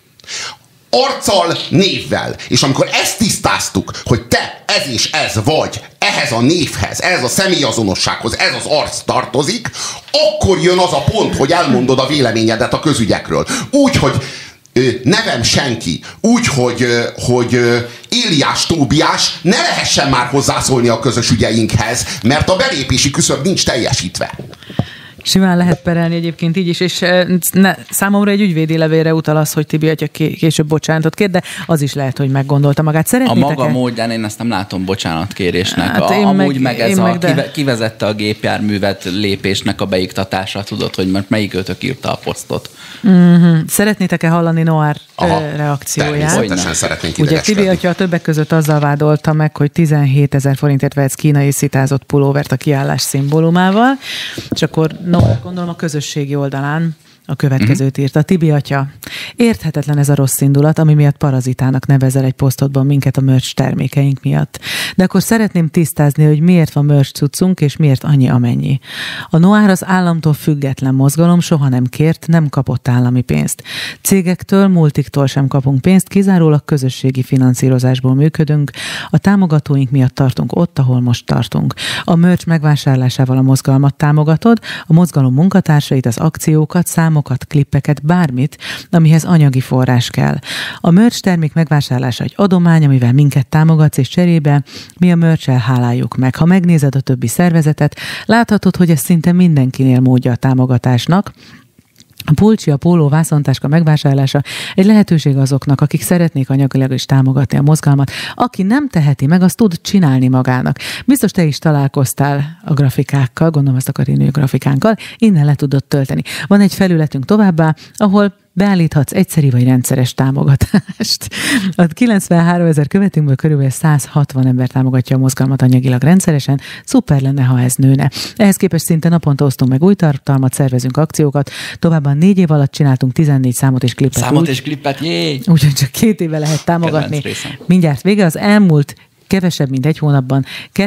Arccal, névvel. És amikor ezt tisztáztuk, hogy te ez és ez vagy, ehhez a névhez, ehhez a személyazonossághoz, ez az arc tartozik, akkor jön az a pont, hogy elmondod a véleményedet a közügyekről. Úgy, hogy nevem senki, úgy, hogy Éliás Tóbiás ne lehessen már hozzászólni a közös ügyeinkhez, mert a belépési küszöb nincs teljesítve. Simán lehet perelni egyébként így is, és számomra egy ügyvédi levélre utal az, hogy Tibi atya később bocsánatot kér, de az is lehet, hogy meggondolta magát. Szeretnétek-e? A maga módján én ezt nem látom bocsánatkérésnek. Hát amúgy kivezette a gépjárművet lépésnek a beiktatása, tudod, hogy mert melyikőtök írta a posztot. Szeretnétek-e hallani Noir reakcióját? Természetesen szeretnénk Ugye Tibi atya többek között azzal vádolta meg, hogy 17 000 forintért vehetsz kínai szitázott pulóvert a kiállás szimbólumával, és akkor Noir gondolom a közösségi oldalán A következőt írta Tibi atya. Érthetetlen ez a rossz indulat, ami miatt parazitának nevezel egy posztodban minket a merch termékeink miatt. De akkor szeretném tisztázni, hogy miért van merch cuccunk, és miért annyi amennyi. A Noir az államtól független mozgalom, soha nem kért, nem kapott állami pénzt. Cégektől, multiktól sem kapunk pénzt, kizárólag közösségi finanszírozásból működünk. A támogatóink miatt tartunk ott, ahol most tartunk. A merch megvásárlásával a mozgalmat támogatod, a mozgalom munkatársait, az akciókat, számokat, klippeket, bármit, amihez anyagi forrás kell. A merch termék megvásárlása egy adomány, amivel minket támogatsz, és cserébe mi a merch-el háláljuk meg. Ha megnézed a többi szervezetet, láthatod, hogy ez szinte mindenkinél módja a támogatásnak. A pulcsi, a póló, vászontáska megvásárlása egy lehetőség azoknak, akik szeretnék anyagilag is támogatni a mozgalmat. Aki nem teheti meg, azt tud csinálni magának. Biztos te is találkoztál a grafikákkal, gondolom azt akar írni a grafikánkkal, innen le tudod tölteni. Van egy felületünk továbbá, ahol beállíthatsz egyszeri vagy rendszeres támogatást. A 93 000 követőnkből körülbelül 160 ember támogatja a mozgalmat anyagilag rendszeresen. Szuper lenne, ha ez nőne. Ehhez képest szinte naponta osztunk meg új tartalmat, szervezünk akciókat. Továbbá 4 év alatt csináltunk 14 számot és klippet. Számot és klippet, jéj! Úgyhogy csak 2 éve lehet támogatni. Mindjárt vége. Az elmúlt kevesebb, mint egy hónapban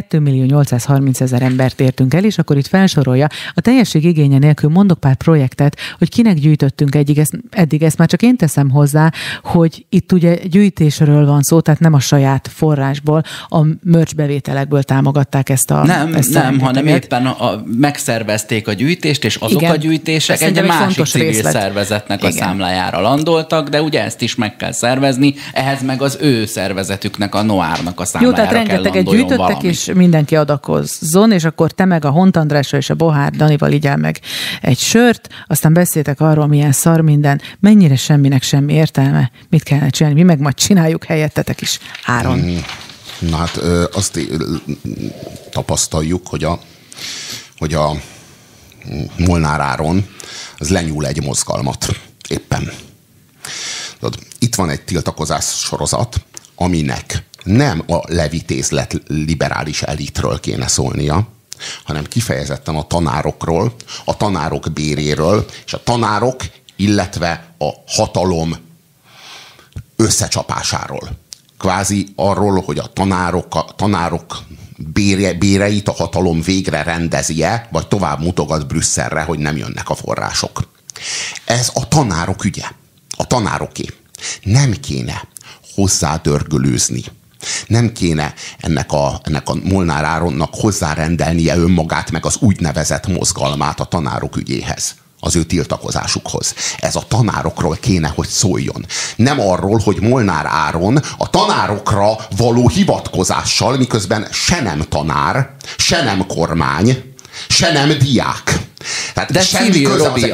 2.830.000 embert értünk el, és akkor itt felsorolja. A teljesség igénye nélkül mondok pár projektet, hogy kinek gyűjtöttünk eddig, ezt már csak én teszem hozzá, hogy itt ugye gyűjtésről van szó, tehát nem a saját forrásból, a merch bevételekből támogatták ezt a... Nem, hanem éppen megszervezték a gyűjtést, és azok a gyűjtések egy másik civil szervezetnek a számlájára landoltak, de ugye ezt is meg kell szervezni, ehhez meg az ő szervezetüknek, a Noárnak a számlájára. Jó, tehát rengeteget gyűjtöttek, valami. És mindenki adakozzon, és akkor te meg a Hont Andrással és a Bohár Danival igyál meg egy sört, aztán beszéltek arról, milyen szar minden, mennyire semminek semmi értelme, mit kellene csinálni, mi meg majd csináljuk helyettetek is áron. Na hát azt tapasztaljuk, hogy a Molnár Áron az lenyúl egy mozgalmat éppen. Itt van egy tiltakozás sorozat, aminek nem a levitézlet liberális elitről kéne szólnia, hanem kifejezetten a tanárokról, a tanárok béréről, és a tanárok, illetve a hatalom összecsapásáról. Kvázi arról, hogy a tanárok béreit a hatalom végre rendezi-e, vagy tovább mutogat Brüsszelre, hogy nem jönnek a források. Ez a tanárok ügye. A tanároké. Nem kéne hozzádörgölőzni. Nem kéne ennek a Molnár Áronnak hozzárendelnie önmagát, meg az úgynevezett mozgalmát a tanárok ügyéhez, az ő tiltakozásukhoz. Ez a tanárokról kéne, hogy szóljon. Nem arról, hogy Molnár Áron a tanárokra való hivatkozással, miközben se nem tanár, se nem kormány, se nem diák. Tehát de civil, Robi,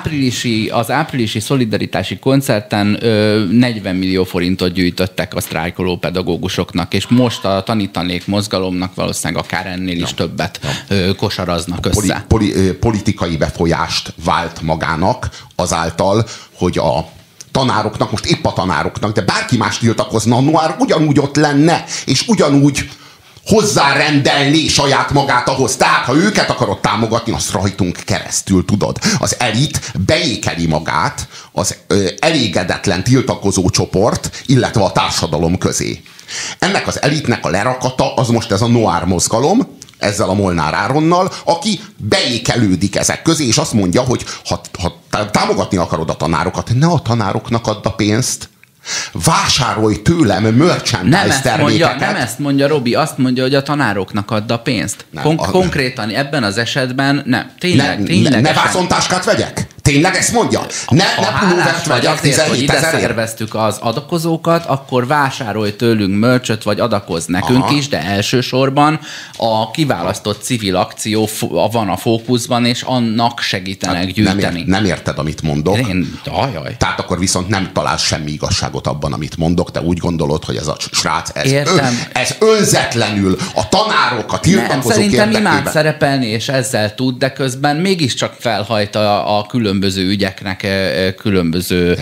az áprilisi szolidaritási koncerten 40 millió forintot gyűjtöttek a sztrájkoló pedagógusoknak, és most a tanítanék mozgalomnak valószínűleg akár ennél is többet kosaraznak össze. Politikai befolyást vált magának azáltal, hogy a tanároknak, most épp a tanároknak, de bárki más tiltakozna, a Noir ugyanúgy ott lenne, és ugyanúgy hozzárendelni saját magát ahhoz. Tehát, ha őket akarod támogatni, azt rajtunk keresztül, tudod. Az elit beékeli magát az elégedetlen tiltakozó csoport, illetve a társadalom közé. Ennek az elitnek a lerakata az most ez a Noir mozgalom, ezzel a Molnár Áronnal, aki beékelődik ezek közé, és azt mondja, hogy ha támogatni akarod a tanárokat, ne a tanároknak add a pénzt, vásárolj tőlem merchandise termékeket. Nem ezt mondja Robi, azt mondja, hogy a tanároknak add a pénzt. Konkrétan ebben az esetben nem. Tényleg. Ne vászontáskát vegyek? Tényleg ezt mondja? Ne pulóvert vegyek 17 000-ért? Szerveztük az adakozókat, akkor vásárolj tőlünk merchöt, vagy adakozz nekünk is, de elsősorban a kiválasztott civil akció van a fókuszban, és annak segítenek gyűjteni. Nem érted, amit mondok. Ajaj. Tehát akkor viszont nem találsz semmi igazságot abban, amit mondok, te úgy gondolod, hogy ez a srác, ez önzetlenül a tanárok, a tiltakozók szerintem imád szerepelni, és ezzel tud, de közben mégiscsak felhajt a különböző ügyeknek különböző,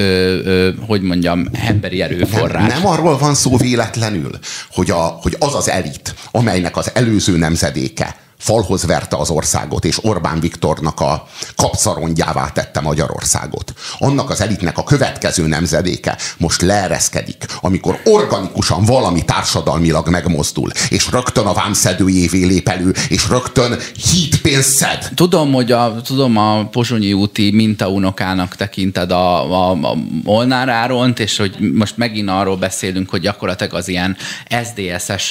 hogy mondjam, emberi erőforrás. Nem arról van szó véletlenül, hogy az elit, amelynek az előző nemzedéke falhoz verte az országot, és Orbán Viktornak a kapszarondjává tette Magyarországot. Annak az elitnek a következő nemzedéke most leereszkedik, amikor organikusan valami társadalmilag megmozdul, és rögtön a vámszedőjévé lép elő, és rögtön hídpénzt szed. Tudom, a pozsonyi úti mintaunokának tekinted a Molnár Áront, és hogy most megint arról beszélünk, hogy gyakorlatilag az ilyen SZDSZ-es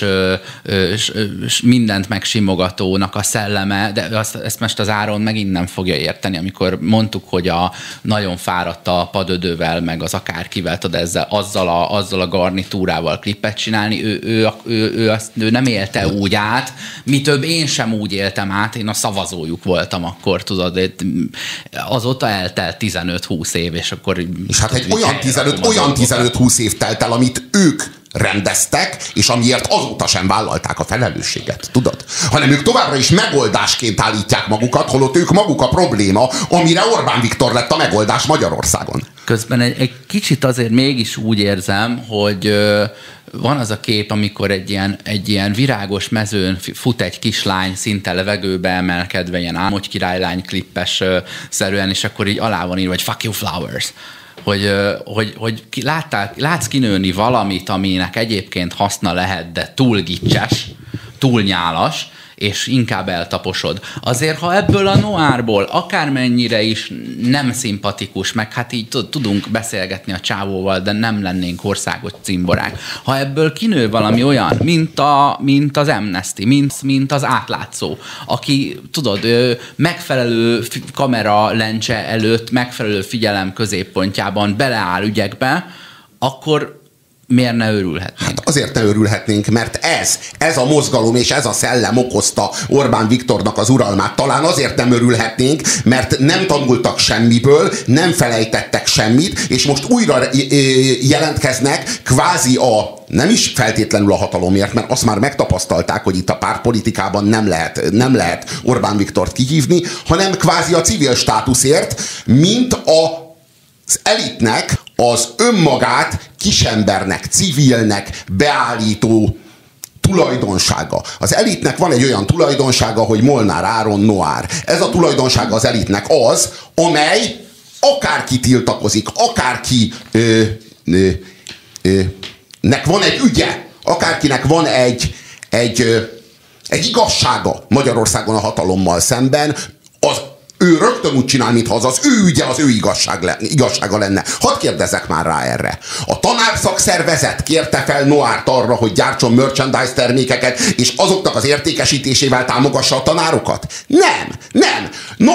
mindent megsimogatónak a szelleme, de ezt most az Áron megint nem fogja érteni, amikor mondtuk, hogy nagyon fáradt a padödővel, meg az akárkivel, azzal a garnitúrával klippet csinálni, ő nem élte úgy át, mi több én sem úgy éltem át, én a szavazójuk voltam akkor, tudod, azóta eltelt 15-20 év, és akkor... És hát egy olyan 15-20 év telt el, amit ők rendeztek, és amiért azóta sem vállalták a felelősséget, tudod? Hanem ők továbbra is megoldásként állítják magukat, holott ők maguk a probléma, amire Orbán Viktor lett a megoldás Magyarországon. Közben egy kicsit azért mégis úgy érzem, hogy van az a kép, amikor egy ilyen virágos mezőn fut egy kislány szinte levegőbe emelkedve, ilyen Álmodj királylány klippes szerűen, és akkor így alá van írva, vagy fuck you flowers. Hogy látsz kinőni valamit, aminek egyébként haszna lehet, de túl gicses, túl nyálas, és inkább eltaposod. Azért, ha ebből a noárból akármennyire is nem szimpatikus, meg hát így tudunk beszélgetni a csávóval, de nem lennénk országos cimborák. Ha ebből kinő valami olyan, mint az Amnesty, mint az átlátszó, aki, tudod, megfelelő kamera lencse előtt, megfelelő figyelem középpontjában beleáll ügyekbe, akkor miért ne örülhetnénk? Hát azért ne örülhetnénk, mert ez a mozgalom és ez a szellem okozta Orbán Viktornak az uralmát. Talán azért nem örülhetnénk, mert nem tanultak semmiből, nem felejtettek semmit, és most újra jelentkeznek kvázi nem is feltétlenül a hatalomért, mert azt már megtapasztalták, hogy itt a pártpolitikában nem lehet Orbán Viktort kihívni, hanem kvázi a civil státuszért, mint az elitnek az önmagát kisembernek, civilnek beállító tulajdonsága. Az elitnek van egy olyan tulajdonsága, hogy Molnár Áron noár. Ez a tulajdonsága az elitnek az, amely akárki tiltakozik, akárki nek van egy ügye, akárkinek van egy igazsága Magyarországon a hatalommal szemben, ő rögtön úgy csinál, mintha az ő ügye, az ő igazsága lenne. Hadd kérdezzek már rá erre. A tanárszakszervezet kérte fel Noárt arra, hogy gyártson merchandise termékeket, és azoknak az értékesítésével támogassa a tanárokat? Nem.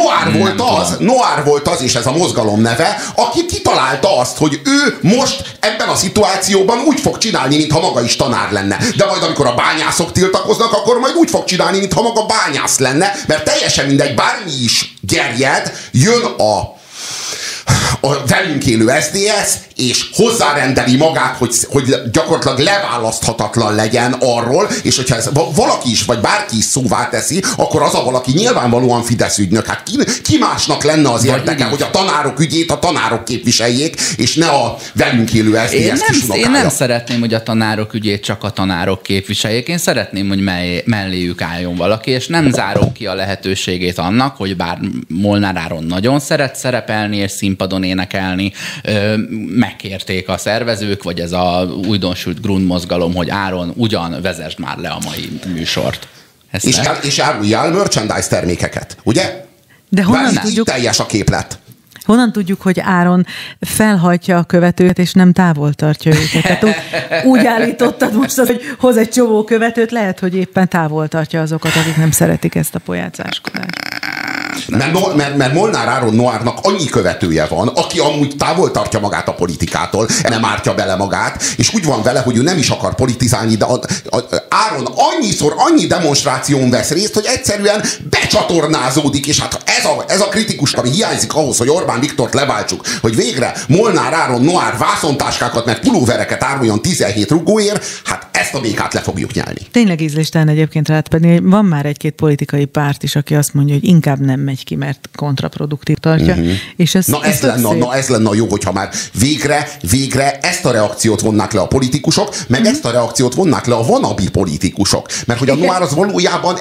Noár volt az, és ez a mozgalom neve, aki kitalálta azt, hogy ő most ebben a szituációban úgy fog csinálni, mintha maga is tanár lenne. De majd amikor a bányászok tiltakoznak, akkor majd úgy fog csinálni, mintha maga bányász lenne, mert teljesen mindegy, bármi is gerjed, jön a velünk élő SZDSZ, és hozzárendeli magát, hogy gyakorlatilag leválaszthatatlan legyen arról, és hogyha ez valaki is, vagy bárki is szóvá teszi, akkor az a valaki nyilvánvalóan Fidesz ügynök. Hát ki másnak lenne az érdeke, hogy a tanárok ügyét a tanárok képviseljék, és ne a velünk élő SZDSZ kis unokája. Én nem szeretném, hogy a tanárok ügyét csak a tanárok képviseljék. Én szeretném, hogy melléjük álljon valaki, és nem zárom ki a lehetőségét annak, hogy bár Molnár Áron nagyon szeret szerepelni és színpadon énekelni, megkérték a szervezők, vagy ez a újdonsült grundmozgalom, hogy Áron, ugyan vezesd már le a mai műsort. És áruljál merchandise termékeket, ugye? De honnan tudjuk? Teljes a képlet. Honnan tudjuk, hogy Áron felhajtja a követőt, és nem távol tartja őket? Tehát úgy állítottad most, hogy hoz egy csomó követőt, lehet, hogy éppen távol tartja azokat, akik nem szeretik ezt a pojácáskodást. Mert Molnár Áron Noárnak annyi követője van, aki amúgy távol tartja magát a politikától, nem ártja bele magát, és úgy van vele, hogy ő nem is akar politizálni, de Áron annyi demonstráción vesz részt, hogy egyszerűen becsatornázódik, és hát ez a kritikus, ami hiányzik ahhoz, hogy Orbán Viktort leváltsuk, hogy végre Molnár Áron Noár vászontáskákat, meg pulóvereket áruljon 17 rugóért, hát ezt a békát le fogjuk nyelni. Tényleg ízléstelen egyébként rátpedni, van már egy-két politikai párt is, aki azt mondja, hogy inkább nem megy ki, mert kontraproduktív tartja. És ez ez lenne jó, hogyha már végre ezt a reakciót vonnák le a politikusok, meg ezt a reakciót vonnák le a wannabe politikusok. Mert hogy a Noir az valójában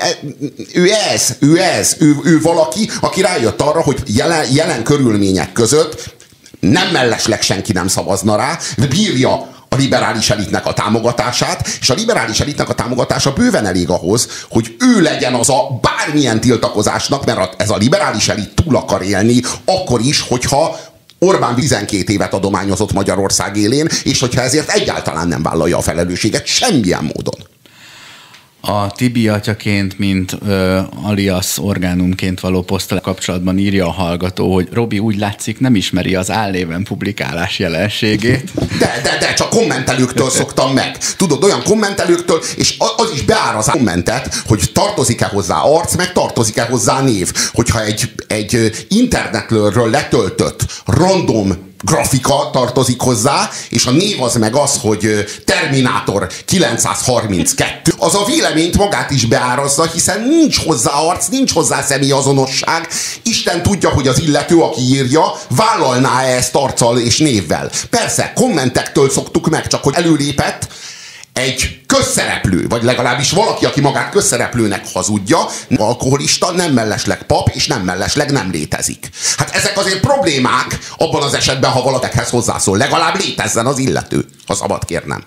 ő valaki, aki rájött arra, hogy jelen körülmények között nem mellesleg senki nem szavazna rá, de bírja a liberális elitnek a támogatását, és a liberális elitnek a támogatása bőven elég ahhoz, hogy ő legyen az a bármilyen tiltakozásnak, mert ez a liberális elit túl akar élni, akkor is, hogyha Orbán 12 évet adományozott Magyarország élén, és hogyha ezért egyáltalán nem vállalja a felelősséget semmilyen módon. A Tibi atyaként, mint alias orgánumként való poszttal kapcsolatban írja a hallgató, hogy Robi úgy látszik nem ismeri az álnéven publikálás jelenségét. De csak kommentelőktől szoktam meg. Tudod, olyan kommentelőktől, és az is beáraz a kommentet, hogy tartozik-e hozzá arc, meg tartozik-e hozzá név. Hogyha egy internetről letöltött random grafika tartozik hozzá, és a név az meg az, hogy Terminátor 932, az a véleményt magát is beárazza, hiszen nincs hozzá arc, nincs hozzá személyazonosság. Isten tudja, hogy az illető, aki írja, vállalná-e ezt arccal és névvel. Persze, kommentektől szoktuk meg, csak hogy előlépett egy közszereplő, vagy legalábbis valaki, aki magát közszereplőnek hazudja, alkoholista, nem mellesleg pap, és nem mellesleg nem létezik. Hát ezek azért problémák abban az esetben, ha valakihez hozzászól. Legalább létezzen az illető, ha szabad kérnem.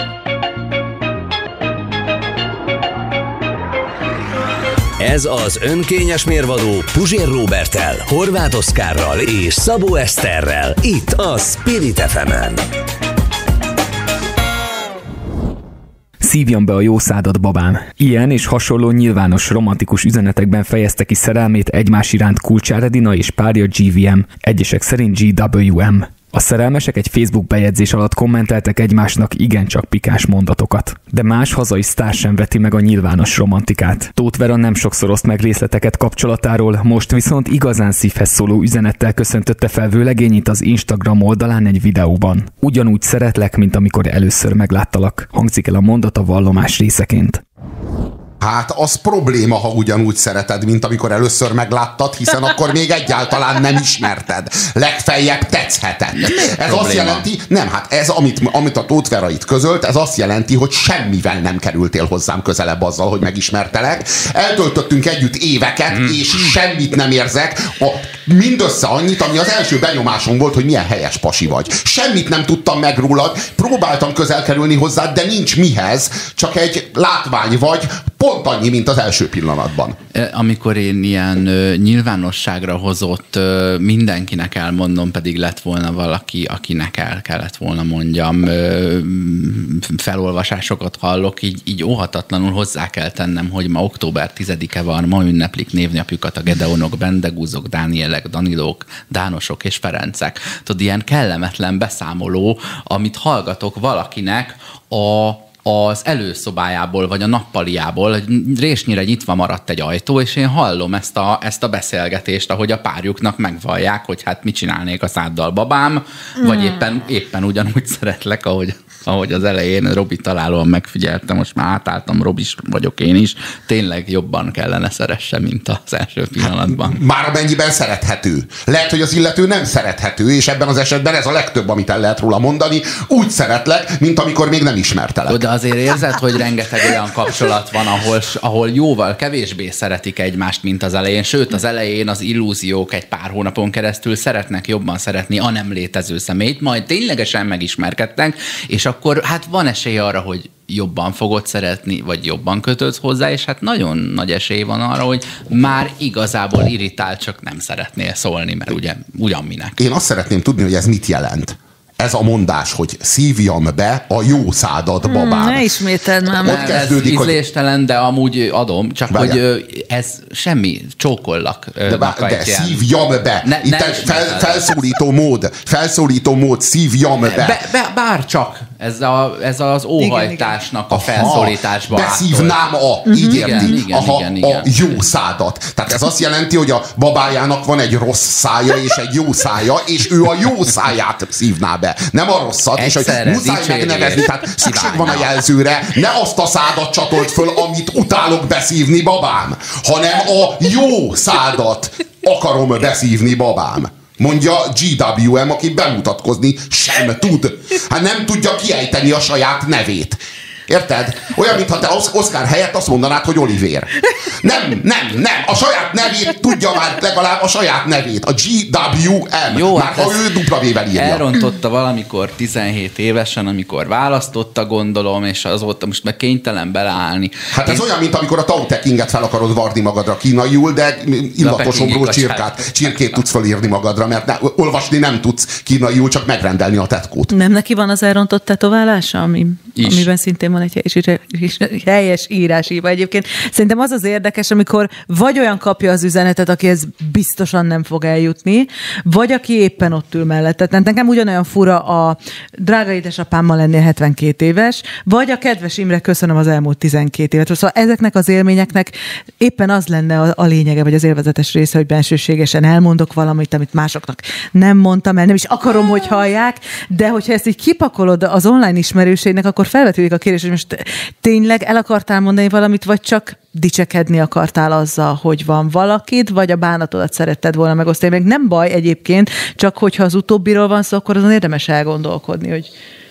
Ez az önkényes mérvadó Puzsér Róberttel, Horváth Oszkárral és Szabó Eszterrel, itt a Spirit FM-en. Szívjon be a jó szádat, babám! Ilyen és hasonló nyilvános romantikus üzenetekben fejezte ki szerelmét egymás iránt Kulcsár Edina és párja GVM, egyesek szerint GWM. A szerelmesek egy Facebook bejegyzés alatt kommenteltek egymásnak igencsak pikás mondatokat. De más hazai sztár sem veti meg a nyilvános romantikát. Tóth Vera nem sokszor oszt meg részleteket kapcsolatáról, most viszont igazán szívhez szóló üzenettel köszöntötte fel vőlegényét az Instagram oldalán egy videóban. Ugyanúgy szeretlek, mint amikor először megláttalak, hangzik el a mondat a vallomás részeként. Hát az probléma, ha ugyanúgy szereted, mint amikor először megláttad, hiszen akkor még egyáltalán nem ismerted. Legfeljebb tetszhetett. Ez azt jelenti, ez, amit a Tóth Vera itt közölt, ez azt jelenti, hogy semmivel nem kerültél hozzám közelebb azzal, hogy megismertelek. Eltöltöttünk együtt éveket, és semmit nem érzek. Mindössze annyit, ami az első benyomásom volt, hogy milyen helyes pasi vagy. Semmit nem tudtam meg rólad, próbáltam közel kerülni hozzád, de nincs mihez, csak egy látvány vagy, pont annyi, mint az első pillanatban. Amikor én ilyen nyilvánosságra hozott, mindenkinek elmondom, pedig lett volna valaki, akinek el kellett volna mondjam, felolvasásokat hallok, így óhatatlanul hozzá kell tennem, hogy ma október 10-e van, ma ünneplik névnapjukat a Gedeonok, Bendegúzok, Dánielek, Danilók, Dánosok és Ferencek. Tudod, ilyen kellemetlen beszámoló, amit hallgatok valakinek az előszobájából, vagy a nappaliából, résnyire nyitva maradt egy ajtó, és én hallom ezt a beszélgetést, ahogy a párjuknak megvallják, hogy hát mit csinálnék a száddal, babám, vagy éppen ugyanúgy szeretlek, ahogy az elején Robi találóan megfigyelte, most már átálltam, Robis vagyok én is, tényleg jobban kellene szeresse, mint az első pillanatban. Már amennyiben szerethető. Lehet, hogy az illető nem szerethető, és ebben az esetben ez a legtöbb, amit el lehet róla mondani. Úgy szeretlek, mint amikor még nem ismertelek. De azért érzed, hogy rengeteg olyan kapcsolat van, ahol jóval kevésbé szeretik egymást, mint az elején. Sőt, az elején az illúziók egy pár hónapon keresztül szeretnek jobban szeretni a nem létező személyt, majd ténylegesen megismerkedtek, és akkor hát van esély arra, hogy jobban fogod szeretni, vagy jobban kötődsz hozzá, és hát nagyon nagy esély van arra, hogy már igazából irritál, csak nem szeretnél szólni, mert ugye ugyan minek. Én azt szeretném tudni, hogy ez mit jelent. Ez a mondás, hogy szívjam be a jó szádat, babám. Ne ismételd már. Ott kezdődik, ez ízléstelen, de amúgy adom, csak Várjál. hogy ez semmi, csókollak. De szívjam be. Itt egy felszólító mód, szívjam be. Bárcsak Ez az óhajtásnak a felszólításba beszívnám így érti, igen. a jó szádat. Tehát ez azt jelenti, hogy a babájának van egy rossz szája és egy jó szája, és ő a jó száját szívná be, nem a rosszat, egyszerre, és hogy muszáj megnevezni, tehát szükség van a jelzőre, ne azt a szádat csatolt föl, amit utálok beszívni, babám, hanem a jó szádat akarom beszívni, babám. Mondja GWM, aki bemutatkozni sem tud. Hát nem tudja kiejteni a saját nevét. Érted? Olyan, mintha te Oscar helyett azt mondanád, hogy Oliver. Nem. A saját nevét tudja már legalább a saját nevét. A GWM. Jó, már ha ő dupla V-vel írja. Elrontotta valamikor 17 évesen, amikor választotta, gondolom, és azóta most meg kénytelen beleállni. Hát ez olyan, mint amikor a Tautekinget fel akarod varni magadra kínaiul, de illatosomról csirkét tudsz felírni magadra, mert olvasni nem tudsz kínaiul, csak megrendelni a tetkót. Nem neki van az elrontott tetoválása, amiben szintén van egy helyes írásíva egyébként. Szerintem az az érdekes, amikor vagy olyan kapja az üzenetet, akihez biztosan nem fog eljutni, vagy aki éppen ott ül mellette. Tehát nekem ugyanolyan fura a drága édesapámmal lennél 72 éves, vagy a kedves Imre, köszönöm az elmúlt 12 évet. Szóval ezeknek az élményeknek éppen az lenne a lényege, vagy az élvezetes része, hogy bensőségesen elmondok valamit, amit másoknak nem mondtam el, nem is akarom, hogy hallják, de hogyha ezt így kipakolod az online ismerőségnek, akkor felvetődik a kérdés, hogy most tényleg el akartál mondani valamit, vagy csak dicsekedni akartál azzal, hogy van valakit, vagy a bánatodat szeretted volna megosztani. Meg nem baj egyébként, csak hogyha az utóbbiról van szó, akkor azon érdemes elgondolkodni, hogy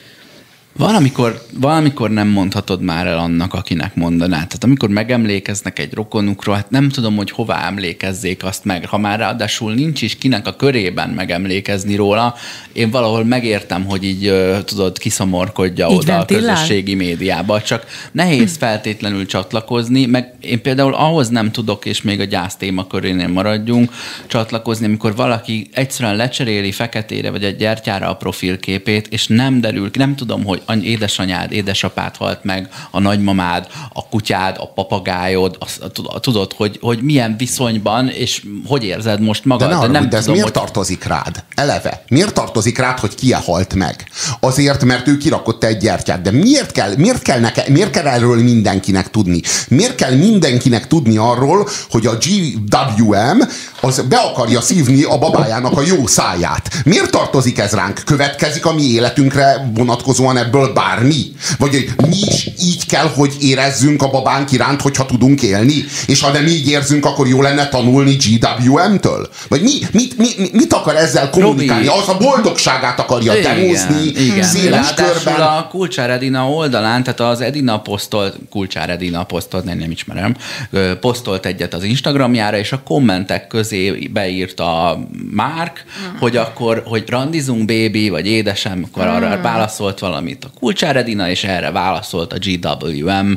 Valamikor nem mondhatod már el annak, akinek mondanád. Tehát amikor megemlékeznek egy rokonukról, hát nem tudom, hogy hová emlékezzék azt meg. Ha már ráadásul nincs is kinek a körében megemlékezni róla, én valahol megértem, hogy így tudod, kiszomorkodja így oda ventilál? A közösségi médiába. Csak nehéz feltétlenül csatlakozni, meg én például ahhoz nem tudok, és még a gyász téma körénél maradjunk, csatlakozni, amikor valaki egyszerűen lecseréli feketére vagy egy gyertyára a profilképét, és nem derül ki, nem tudom, hogy édesanyád, édesapád halt meg, a nagymamád, a kutyád, a papagájod, tudod, hogy milyen viszonyban, és hogy érzed most magad. De ez miért tartozik rád? Eleve. Miért tartozik rád, hogy ki halt meg? Azért, mert ő kirakott egy gyertyát. De miért kell erről mindenkinek tudni? Miért kell mindenkinek tudni arról, hogy a GWM az be akarja szívni a babájának a jó száját? Miért tartozik ez ránk? Következik a mi életünkre vonatkozóan ebből bármi? Vagy mi is így kell, hogy érezzünk a babánk iránt, hogyha tudunk élni? És ha nem így érzünk, akkor jó lenne tanulni GWM-től? Vagy mit akar ezzel kommunikálni? Az a boldogságát akarja demózni széles körben. A Kulcsár Edina oldalán, tehát az Edina posztolt, Kulcsár Edina posztolt, nem ismerem, posztolt egyet az Instagramjára, és a kommentek közé beírta Márk, hogy akkor, hogy randizunk, baby, vagy édesem, akkor arra válaszolt valamit a Kulcsár Edina, és erre válaszolt a GWM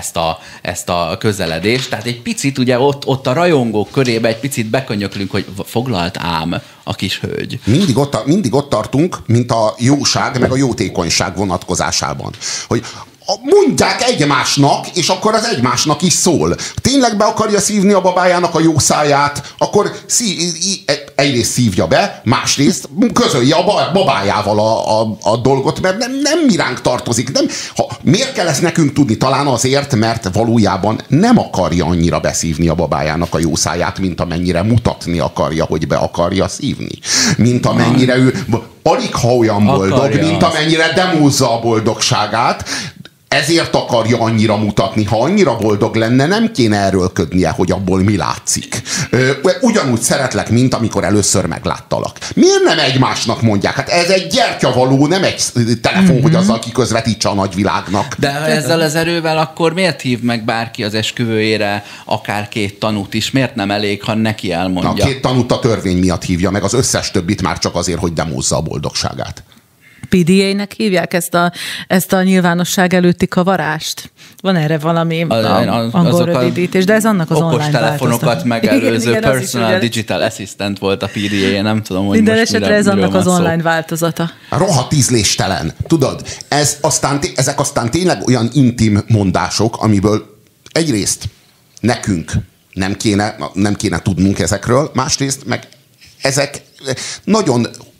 ezt a közeledést. Tehát egy picit ugye ott a rajongók körébe egy picit bekönyöklünk, hogy foglalt ám a kis hölgy. Mindig ott tartunk, mint a jóság, meg a jótékonyság vonatkozásában. Hogy mondják egymásnak, és akkor az egymásnak is szól. Tényleg be akarja szívni a babájának a jó száját, akkor egyrészt szívja be, másrészt közölje a babájával a dolgot, mert nem mi ránk tartozik. Miért kell ezt nekünk tudni? Talán azért, mert valójában nem akarja annyira beszívni a babájának a jó száját, mint amennyire mutatni akarja, hogy be akarja szívni. Mint amennyire ő alig ha olyan boldog, mint amennyire demózza a boldogságát. Ezért akarja annyira mutatni. Ha annyira boldog lenne, nem kéne erőlködnie, hogy abból mi látszik. Ugyanúgy szeretlek, mint amikor először megláttalak. Miért nem egymásnak mondják? Hát ez egy gyertyavaló, nem egy telefon, hogy azzal kiközvetítse a nagyvilágnak. De ezzel az erővel akkor miért hív meg bárki az esküvőjére akár 2 tanút is? Miért nem elég, ha neki elmondja? 2 tanút a törvény miatt hívja meg, az összes többit már csak azért, hogy demózza a boldogságát. PDA-nek hívják ezt a nyilvánosság előtti kavarást? Van erre valami angol rövidítés, de ez annak az online okostelefonokat megelőző igen, personal digital assistant volt a PDA, nem tudom, hogy minden esetre ez annak az online változata. Rohadt ízléstelen. Tudod, ezek aztán tényleg olyan intim mondások, amiből egyrészt nekünk nem kéne tudnunk ezekről, másrészt meg ezek nagyon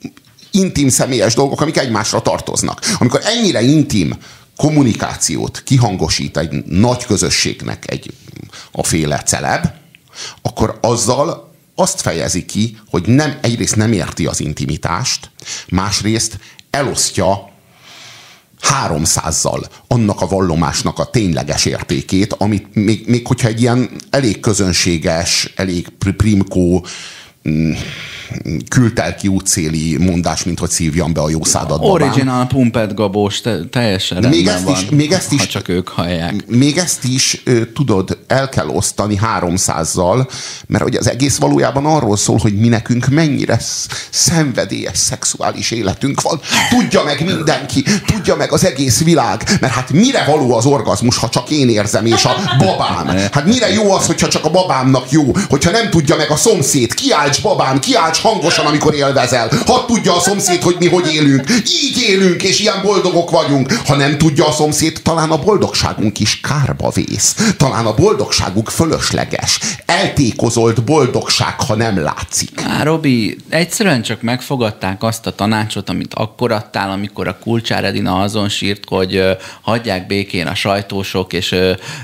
intim személyes dolgok, amik egymásra tartoznak. Amikor ennyire intim kommunikációt kihangosít egy nagy közösségnek a féle celeb, akkor azzal azt fejezi ki, hogy egyrészt nem érti az intimitást, másrészt elosztja 300-zal annak a vallomásnak a tényleges értékét, amit még hogyha egy ilyen elég közönséges, elég primkó, kültelki útszéli mondás, mint hogy szívjam be a jó szádat babám. Original Pumped Gabós, teljesen rendben van, ha csak ők hallják. Még ezt is tudod, el kell osztani 300-zal, mert hogy az egész valójában arról szól, hogy mi nekünk mennyire szenvedélyes szexuális életünk van. Tudja meg mindenki, tudja meg az egész világ, mert hát mire való az orgazmus, ha csak én érzem, és a babám? Hát mire jó az, hogyha csak a babámnak jó, hogyha nem tudja meg a szomszéd, kiálts babám, kiálts hangosan, amikor élvezel. Hadd tudja a szomszéd, hogy mi hogy élünk. Így élünk, és ilyen boldogok vagyunk. Ha nem tudja a szomszéd, talán a boldogságunk is kárba vész. Talán a boldogságunk fölösleges. Eltékozolt boldogság, ha nem látszik. Robi, egyszerűen csak megfogadták azt a tanácsot, amit akkor adtál, amikor a Kulcsár Edina azon sírt, hogy hagyják békén a sajtósok, és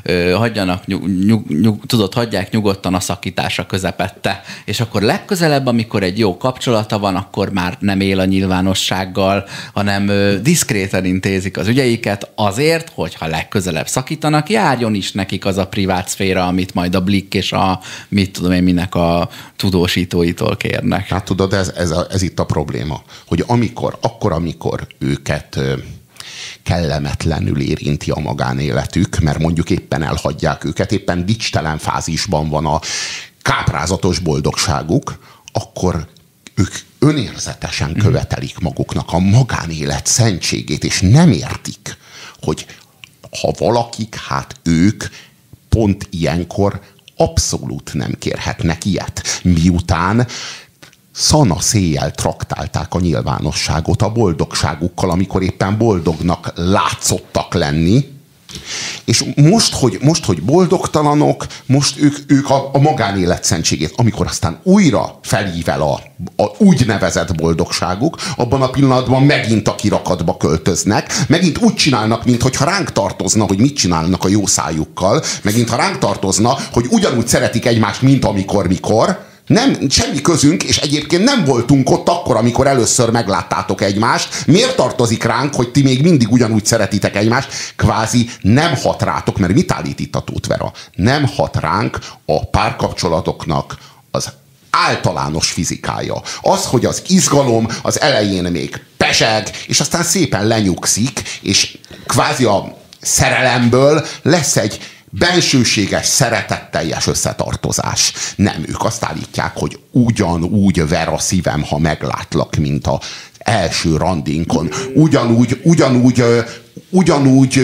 hagyják nyugodtan a szakítása közepette. És akkor legközelebb, amikor egy jó kapcsolata van, akkor már nem él a nyilvánossággal, hanem diszkréten intézik az ügyeiket azért, hogyha legközelebb szakítanak, járjon is nekik az a privát szféra, amit majd a Blick és a mit tudom én minek a tudósítóitól kérnek. Hát tudod, ez itt a probléma, hogy amikor őket kellemetlenül érinti a magánéletük, mert mondjuk éppen elhagyják őket, éppen dicstelen fázisban van a káprázatos boldogságuk, akkor ők önérzetesen követelik maguknak a magánélet szentségét, és nem értik, hogy ha valakik, hát ők pont ilyenkor abszolút nem kérhetnek ilyet. Miután szana széjjel traktálták a nyilvánosságot a boldogságukkal, amikor éppen boldognak látszottak lenni, és most, hogy boldogtalanok, most ők a magánélet szentségét, amikor aztán újra felível a úgynevezett boldogságuk, abban a pillanatban megint a kirakatba költöznek, megint úgy csinálnak, mintha ránk tartozna, hogy mit csinálnak a jó szájukkal, megint ha ránk tartozna, hogy ugyanúgy szeretik egymást, mint amikor, nem, semmi közünk, és egyébként nem voltunk ott akkor, amikor először megláttátok egymást. Miért tartozik ránk, hogy ti még mindig ugyanúgy szeretitek egymást? Kvázi nem hat rátok, mert mit állít itt a Tóth Vera? Nem hat ránk a párkapcsolatoknak az általános fizikája. Az, hogy az izgalom az elején még peseg, és aztán szépen lenyugszik, és kvázi a szerelemből lesz egy bensőséges, szeretetteljes összetartozás. Nem, ők azt állítják, hogy ugyanúgy ver a szívem, ha meglátlak, mint az első randinkon. Ugyanúgy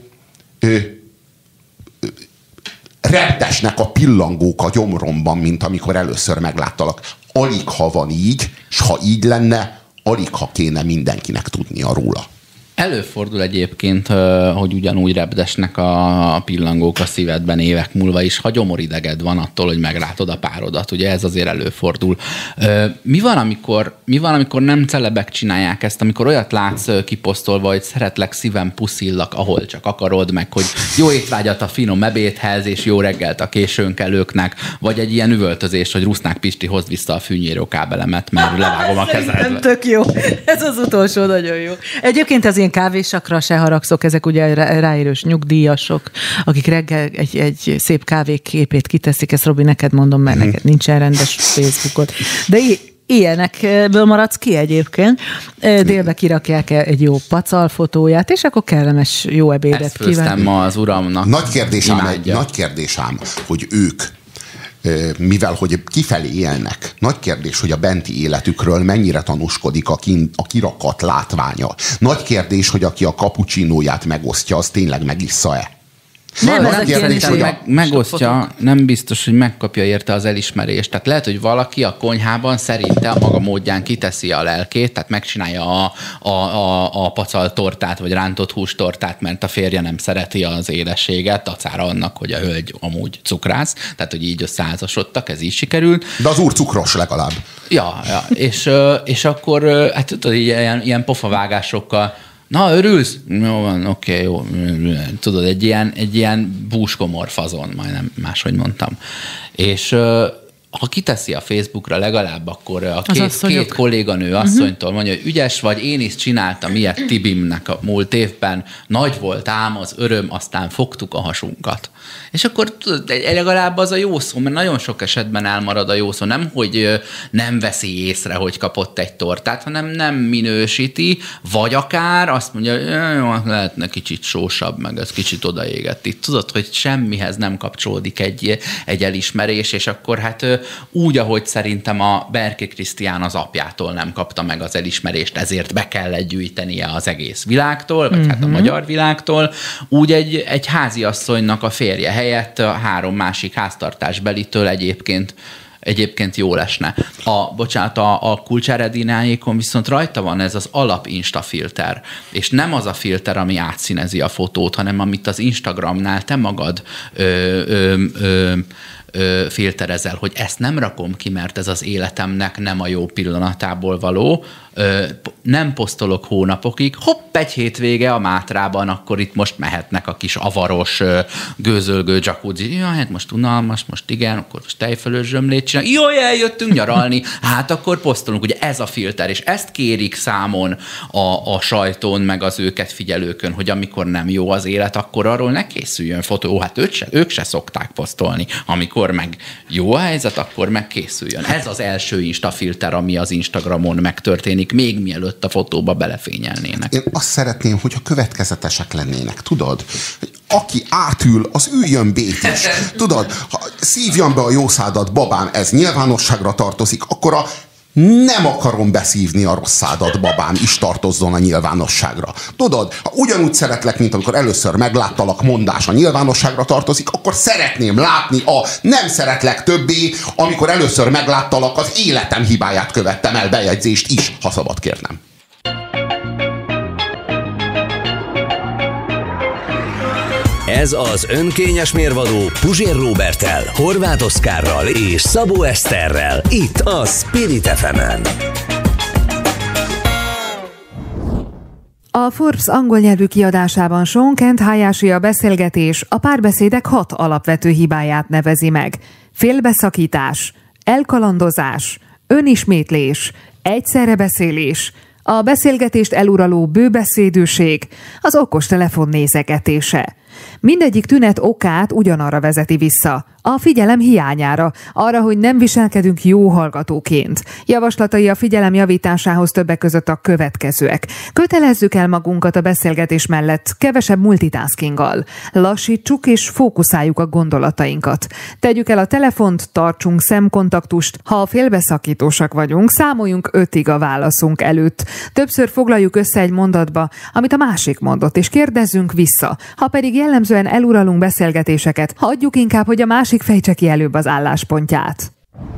repdesnek a pillangók a gyomromban, mint amikor először megláttalak. Alig ha van így, és ha így lenne, alig ha kéne mindenkinek tudnia róla. Előfordul egyébként, hogy ugyanúgy repdesnek a pillangók a szívedben évek múlva is, ha gyomorideged van attól, hogy meglátod a párodat. Ugye ez azért előfordul. Mi van, amikor nem celebek csinálják ezt, amikor olyat látsz kiposztolva, hogy szeretlek, szívem, puszillak, ahol csak akarod, meg hogy jó étvágyat a finom ebédhez, és jó reggelt a későnkelőknek, vagy egy ilyen üvöltözés, hogy Rusznák Pisti, hozd vissza a fűnyíró kábelemet, mert levágom a kezedbe. Nem tök jó. Ez az utolsó nagyon jó. Egyébként az ilyen kávésakra se haragszok, ezek ugye ráérős nyugdíjasok, akik reggel egy szép kávéképét kiteszik, ezt Robi, neked mondom, mert neked nincsen rendes Facebookot. De ilyenekből maradsz ki egyébként. Délbe kirakják egy jó pacalfotóját, és akkor kellemes jó ebédet kíván. Ezt főztem ma az uramnak. Nagy kérdés ám, hogy ők, mivel hogy kifelé élnek, nagy kérdés, hogy a benti életükről mennyire tanúskodik a kirakat látványa. Nagy kérdés, hogy aki a kapucsinóját megosztja, az tényleg megissza-e? Megosztja, nem biztos, hogy megkapja érte az elismerést. Tehát lehet, hogy valaki a konyhában szerinte a maga módján kiteszi a lelkét, tehát megcsinálja a pacalt tortát, vagy rántott hústortát, mert a férje nem szereti az édességet, dacára annak, hogy a hölgy amúgy cukrász, tehát hogy így összeházasodtak, ez így sikerült. De az úr cukros legalább. Ja. És akkor hát tudod, ilyen pofavágásokkal, na, örülsz? Jó van, oké, jó. Tudod, egy ilyen búskomor fazon, majdnem máshogy mondtam. És ha kiteszi a Facebookra legalább, akkor a két kolléganő asszonytól mondja, hogy ügyes vagy, én is csináltam ilyet Tibimnek a múlt évben, nagy volt ám az öröm, aztán fogtuk a hasunkat. És akkor tudod, legalább az a jó szó, mert nagyon sok esetben elmarad a jó szó, nem, hogy nem veszi észre, hogy kapott egy tortát, hanem nem minősíti, vagy akár azt mondja, hogy lehetne kicsit sósabb, meg ez kicsit odaégett itt. Tudod, hogy semmihez nem kapcsolódik egy elismerés, és akkor hát úgy, ahogy szerintem a Berki Krisztián az apjától nem kapta meg az elismerést, ezért be kellett gyűjtenie az egész világtól, vagy hát a magyar világtól, úgy egy háziasszonynak a férje helyett a 3 másik háztartásbelitől egyébként jól esne. A Kulcsár Edináékon viszont rajta van ez az alap Insta filter, és nem az a filter, ami átszínezi a fotót, hanem amit az Instagramnál te magad filterezel, hogy ezt nem rakom ki, mert ez az életemnek nem a jó pillanatából való, nem posztolok hónapokig, hopp, egy hétvége a Mátrában, akkor itt most mehetnek a kis avaros, gőzölgő jacuzzi. Ja, hát most unalmas, most igen, akkor most tejfölös zsömlét csinálni. Jaj, eljöttünk nyaralni, hát akkor posztolunk. Ugye ez a filter, és ezt kérik számon a sajtón, meg az őket figyelőkön, hogy amikor nem jó az élet, akkor arról ne készüljön fotó. Hát ők se szokták posztolni. Amikor meg jó a helyzet, akkor meg készüljön. Ez az első Insta filter, ami az Instagramon megtörténik, még mielőtt a fotóba belefényelnének. Én azt szeretném, hogyha következetesek lennének, tudod? Aki átül, az üljön bét is. Tudod, ha szívjam be a jószádat, babám, ez nyilvánosságra tartozik, akkor nem akarom beszívni a rossz szádat, babám, is tartozzon a nyilvánosságra. Tudod, ha ugyanúgy szeretlek, mint amikor először megláttalak, mondás a nyilvánosságra tartozik, akkor szeretném látni a nem szeretlek többé, amikor először megláttalak, az életem hibáját követtem el bejegyzést is, ha szabad kérnem. Ez az önkényes mérvadó Puzsér Róberttel, Horváth Oszkárral és Szabó Eszterrel, itt a Spirit FM-en. A Forbes angol nyelvű kiadásában Sean Kent Hayashi a beszélgetés a párbeszédek 6 alapvető hibáját nevezi meg. Félbeszakítás, elkalandozás, önismétlés, egyszerre beszélés, a beszélgetést eluraló bőbeszédűség, az okostelefon nézegetése. Mindegyik tünet okát ugyanarra vezeti vissza, a figyelem hiányára, arra, hogy nem viselkedünk jó hallgatóként. Javaslatai a figyelem javításához többek között a következőek. Kötelezzük el magunkat a beszélgetés mellett kevesebb multitaskinggal. Lassítsuk és fókuszáljuk a gondolatainkat. Tegyük el a telefont, tartsunk szemkontaktust. Ha félbeszakítósak vagyunk, számoljunk 5-ig a válaszunk előtt. Többször foglaljuk össze egy mondatba, amit a másik mondott, és kérdezzünk vissza. Ha pedig jellemzően eluralunk beszélgetéseket, hagyjuk inkább, hogy a másik fejtse ki előbb az álláspontját.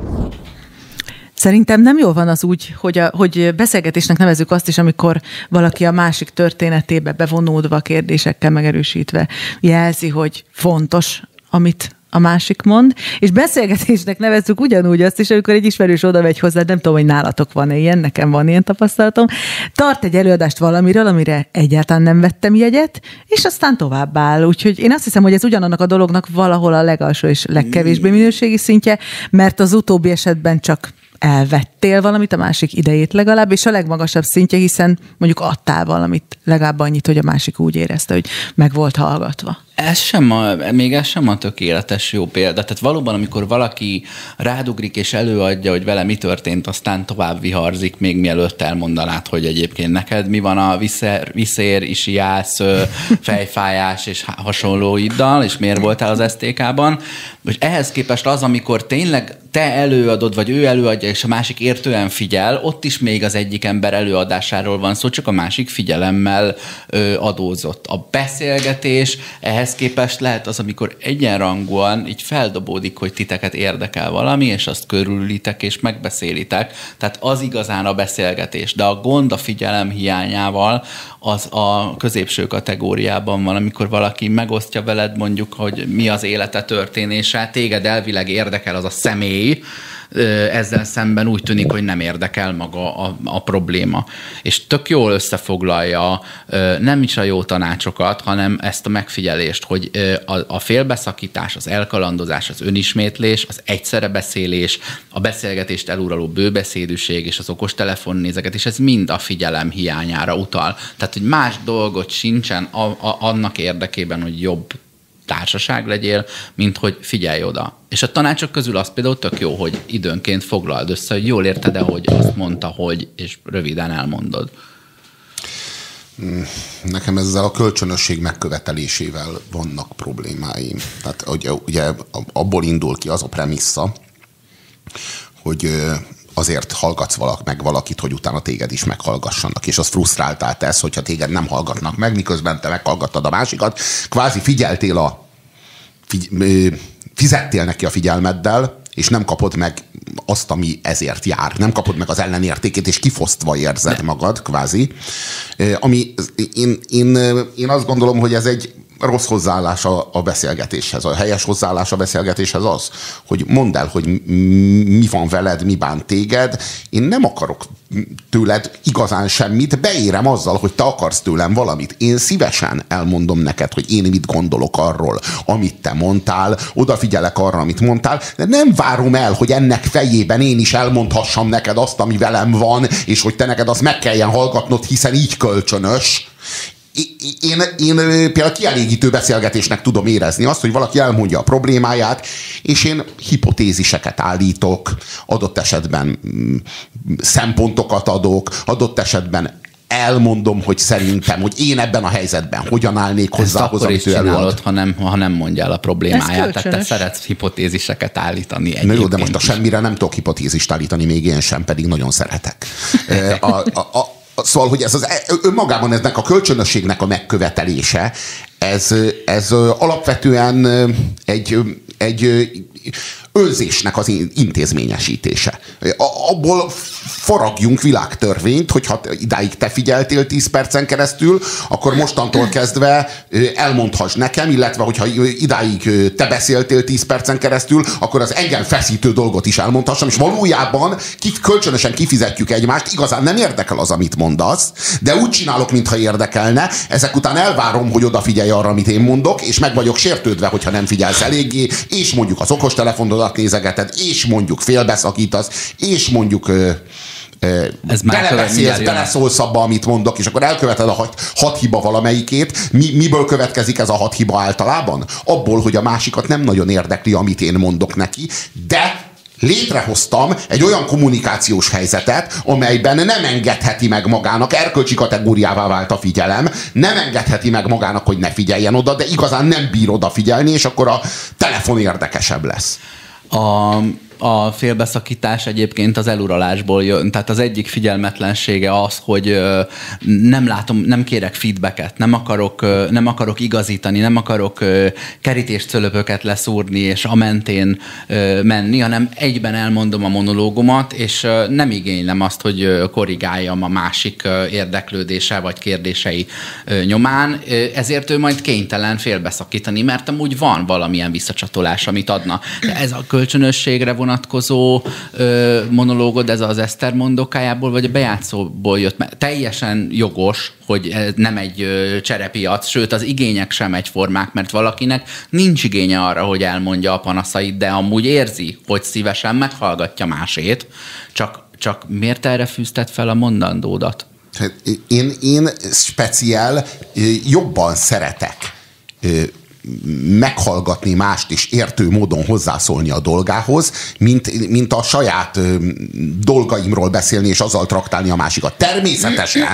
Szerintem nem jól van az úgy, hogy beszélgetésnek nevezzük azt is, amikor valaki a másik történetébe bevonódva, kérdésekkel megerősítve jelzi, hogy fontos, amit a másik mond, és beszélgetésnek nevezzük ugyanúgy azt is, amikor egy ismerős oda megy hozzá, nem tudom, hogy nálatok van-e ilyen, nekem van ilyen tapasztalatom, tart egy előadást valamiről, amire egyáltalán nem vettem jegyet, és aztán tovább áll. Úgyhogy én azt hiszem, hogy ez ugyanannak a dolognak valahol a legalsó és legkevésbé minőségi szintje, mert az utóbbi esetben csak elvettél valamit, a másik idejét legalább, és a legmagasabb szintje, hiszen mondjuk adtál valamit legalább annyit, hogy a másik úgy érezte, hogy meg volt hallgatva. Ez sem a tökéletes jó példa. Tehát valóban, amikor valaki rádugrik és előadja, hogy vele mi történt, aztán tovább viharzik, még mielőtt elmondanád, hogy egyébként neked mi van a viszér, isiász, fejfájás és hasonlóiddal, és miért voltál az STK-ban. És ehhez képest az, amikor tényleg te előadod, vagy ő előadja, és a másik értően figyel, ott is még az egyik ember előadásáról van szó, csak a másik figyelemmel adózott. A beszélgetés ehhez ehhez képest lehet az, amikor egyenrangúan így feldobódik, hogy titeket érdekel valami, és azt körüllitek, és megbeszélitek. Tehát az igazán a beszélgetés. De a gond a figyelem hiányával az a középső kategóriában van, amikor valaki megosztja veled mondjuk, hogy mi az élete történése, téged elvileg érdekel az a személy, ezzel szemben úgy tűnik, hogy nem érdekel maga a probléma. És tök jól összefoglalja nem is a jó tanácsokat, hanem ezt a megfigyelést, hogy a félbeszakítás, az elkalandozás, az önismétlés, az egyszerre beszélés, a beszélgetést eluraló bőbeszédűség és az okostelefon nézegetés, ez mind a figyelem hiányára utal. Tehát, hogy más dolgot sincsen annak érdekében, hogy jobb társaság legyél, mint hogy figyelj oda. És a tanácsok közül az például tök jó, hogy időnként foglald össze, hogy jól érted-e, hogy azt mondta, hogy, és röviden elmondod. Nekem ezzel a kölcsönösség megkövetelésével vannak problémáim. Tehát ugye abból indul ki az a premissza, hogy azért hallgatsz meg valakit, hogy utána téged is meghallgassanak, és az frusztráltál tesz, hogyha téged nem hallgatnak meg, miközben te meghallgattad a másikat. Kvázi fizettél neki a figyelmeddel, és nem kapod meg azt, ami ezért jár. Nem kapod meg az ellenértékét, és kifosztva érzed magad, kvázi. Ami én azt gondolom, hogy ez egy rossz hozzáállás a beszélgetéshez. A helyes hozzáállás a beszélgetéshez az, hogy mondd el, hogy mi van veled, mi bánt téged. Én nem akarok tőled igazán semmit, beérem azzal, hogy te akarsz tőlem valamit. Én szívesen elmondom neked, hogy én mit gondolok arról, amit te mondtál, odafigyelek arra, amit mondtál, de nem várom el, hogy ennek fejében én is elmondhassam neked azt, ami velem van, és hogy te neked azt meg kelljen hallgatnod, hiszen így kölcsönös. Én például kielégítő beszélgetésnek tudom érezni azt, hogy valaki elmondja a problémáját, és én hipotéziseket állítok, adott esetben szempontokat adok, adott esetben elmondom, hogy szerintem, hogy én ebben a helyzetben hogyan állnék hozzá, amit ő előad. Ha nem mondjál a problémáját, tehát te szeretsz hipotéziseket állítani egyébként. Na jó, de most a semmire nem tudok hipotézist állítani, még én sem, pedig nagyon szeretek. Szóval, hogy ez önmagában eznek a kölcsönösségnek a megkövetelése, ez alapvetően egy önzésnek az intézményesítése. Abból faragjunk világtörvényt, hogyha idáig te figyeltél 10 percen keresztül, akkor mostantól kezdve elmondhass nekem, illetve hogyha idáig te beszéltél 10 percen keresztül, akkor az engem feszítő dolgot is elmondhassam, és valójában kölcsönösen kifizetjük egymást, igazán nem érdekel az, amit mondasz, de úgy csinálok, mintha érdekelne, ezek után elvárom, hogy odafigyelj arra, amit én mondok, és meg vagyok sértődve, hogyha nem figyelsz eléggé, és mondjuk az okostelefonodat nézegeted, és mondjuk félbeszakítasz, és mondjuk beleszólsz abba, amit mondok, és akkor elköveted a 6 hiba valamelyikét. Miből következik ez a 6 hiba általában? Abból, hogy a másikat nem nagyon érdekli, amit én mondok neki, de létrehoztam egy olyan kommunikációs helyzetet, amelyben nem engedheti meg magának, erkölcsi kategóriává vált a figyelem, nem engedheti meg magának, hogy ne figyeljen oda, de igazán nem bír odafigyelni, és akkor a telefon érdekesebb lesz. A félbeszakítás egyébként az eluralásból jön. Tehát az egyik figyelmetlensége az, hogy nem kérek feedbacket, nem akarok igazítani, nem akarok kerítéscölöpöket leszúrni és a mentén menni, hanem egyben elmondom a monológomat, és nem igénylem azt, hogy korrigáljam a másik érdeklődése vagy kérdései nyomán. Ezért ő majd kénytelen félbeszakítani, mert amúgy van valamilyen visszacsatolás, amit adna. De ez a kölcsönösségre vonatkozó monológod, ez az Eszter mondokájából, vagy a bejátszóból jött, mert teljesen jogos, hogy nem egy cserepiac, sőt az igények sem egyformák, mert valakinek nincs igénye arra, hogy elmondja a panaszait, de amúgy érzi, hogy szívesen meghallgatja másét, csak miért erre fűzted fel a mondandódat? Én speciál jobban szeretek meghallgatni mást és értő módon hozzászólni a dolgához, mint a saját dolgaimról beszélni és azzal traktálni a másikat. Természetesen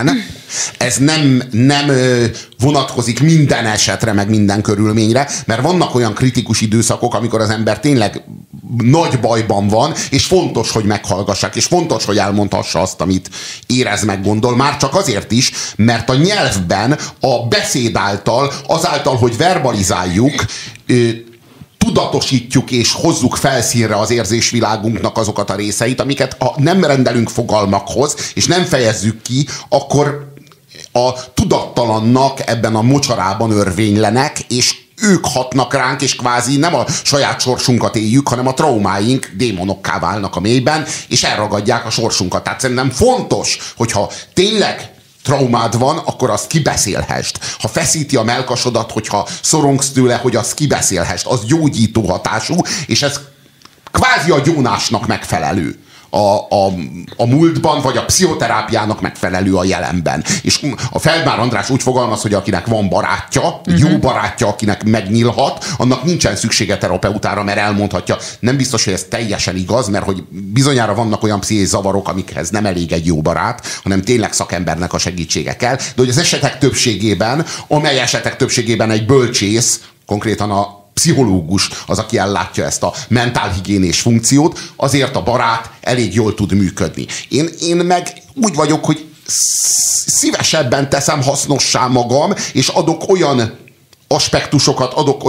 Ez nem vonatkozik minden esetre, meg minden körülményre, mert vannak olyan kritikus időszakok, amikor az ember tényleg nagy bajban van, és fontos, hogy meghallgassák, és fontos, hogy elmondhassa azt, amit érez, meg gondol, már csak azért is, mert a nyelvben, a beszéd által, azáltal, hogy verbalizáljuk, tudatosítjuk és hozzuk felszínre az érzésvilágunknak azokat a részeit, amiket ha nem rendelünk fogalmakhoz, és nem fejezzük ki, akkor a tudattalannak ebben a mocsarában örvénylenek, és ők hatnak ránk, és kvázi nem a saját sorsunkat éljük, hanem a traumáink démonokká válnak a mélyben, és elragadják a sorsunkat. Tehát szerintem fontos, hogyha tényleg traumád van, akkor azt kibeszélhest. Ha feszíti a mellkasodat, hogyha szorongsz tőle, hogy azt kibeszélhest, az gyógyító hatású, és ez kvázi a gyónásnak megfelelő. A múltban, vagy a pszichoterápiának megfelelő a jelenben. És a Feldmár András úgy fogalmaz, hogy akinek van barátja, jó barátja, akinek megnyílhat, annak nincsen szüksége terapeutára, mert elmondhatja. Nem biztos, hogy ez teljesen igaz, mert hogy bizonyára vannak olyan pszichés zavarok, amikhez nem elég egy jó barát, hanem tényleg szakembernek a segítsége kell. De hogy az esetek többségében, amely esetek többségében egy bölcsész, konkrétan a pszichológus az, aki ellátja ezt a mentálhigiénés funkciót, azért a barát elég jól tud működni. Én meg úgy vagyok, hogy szívesebben teszem hasznossá magam, és adok olyan aspektusokat, adok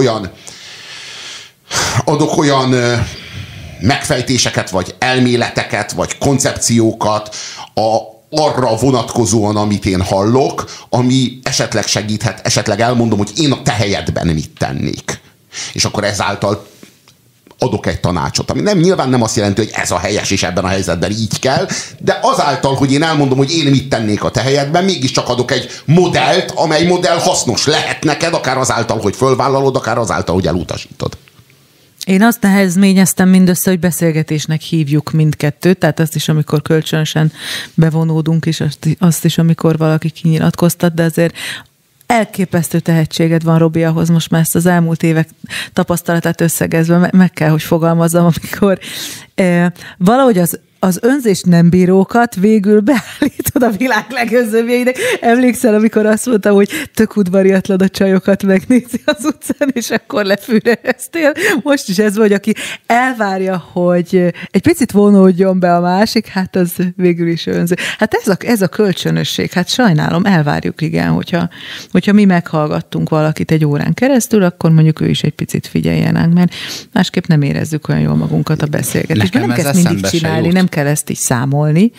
olyan megfejtéseket, vagy elméleteket, vagy koncepciókat arra vonatkozóan, amit én hallok, ami esetleg segíthet, esetleg elmondom, hogy én a te helyedben mit tennék. És akkor ezáltal adok egy tanácsot, ami nyilván nem azt jelenti, hogy ez a helyes, és ebben a helyzetben így kell, de azáltal, hogy én elmondom, hogy én mit tennék a te helyedben, mégiscsak adok egy modellt, amely modell hasznos lehet neked, akár azáltal, hogy fölvállalod, akár azáltal, hogy elutasítod. Én azt nehezményeztem mindössze, hogy beszélgetésnek hívjuk mindkettőt, tehát azt is, amikor kölcsönösen bevonódunk, és azt is, amikor valaki kinyilatkoztat, de azért elképesztő tehetséged van, Robi, ahhoz most már ezt az elmúlt évek tapasztalatát összegezve meg kell, hogy fogalmazzam, amikor valahogy az önzést nem bírókat végül beállítod a világ legönzőbbjeinek. Emlékszel, amikor azt mondtam, hogy tök udvariatlan a csajokat megnézi az utcán, és akkor lefűreztél. Most is ez vagy, aki elvárja, hogy egy picit vonódjon be a másik, hát az végül is önző. Hát ez a kölcsönösség, hát sajnálom, elvárjuk, igen, hogyha mi meghallgattunk valakit egy órán keresztül, akkor mondjuk ő is egy picit figyeljen ránk, mert másképp nem érezzük olyan jól magunkat a beszélgetésben. Nem kell mindig csinálni, nem kell ezt is számolni.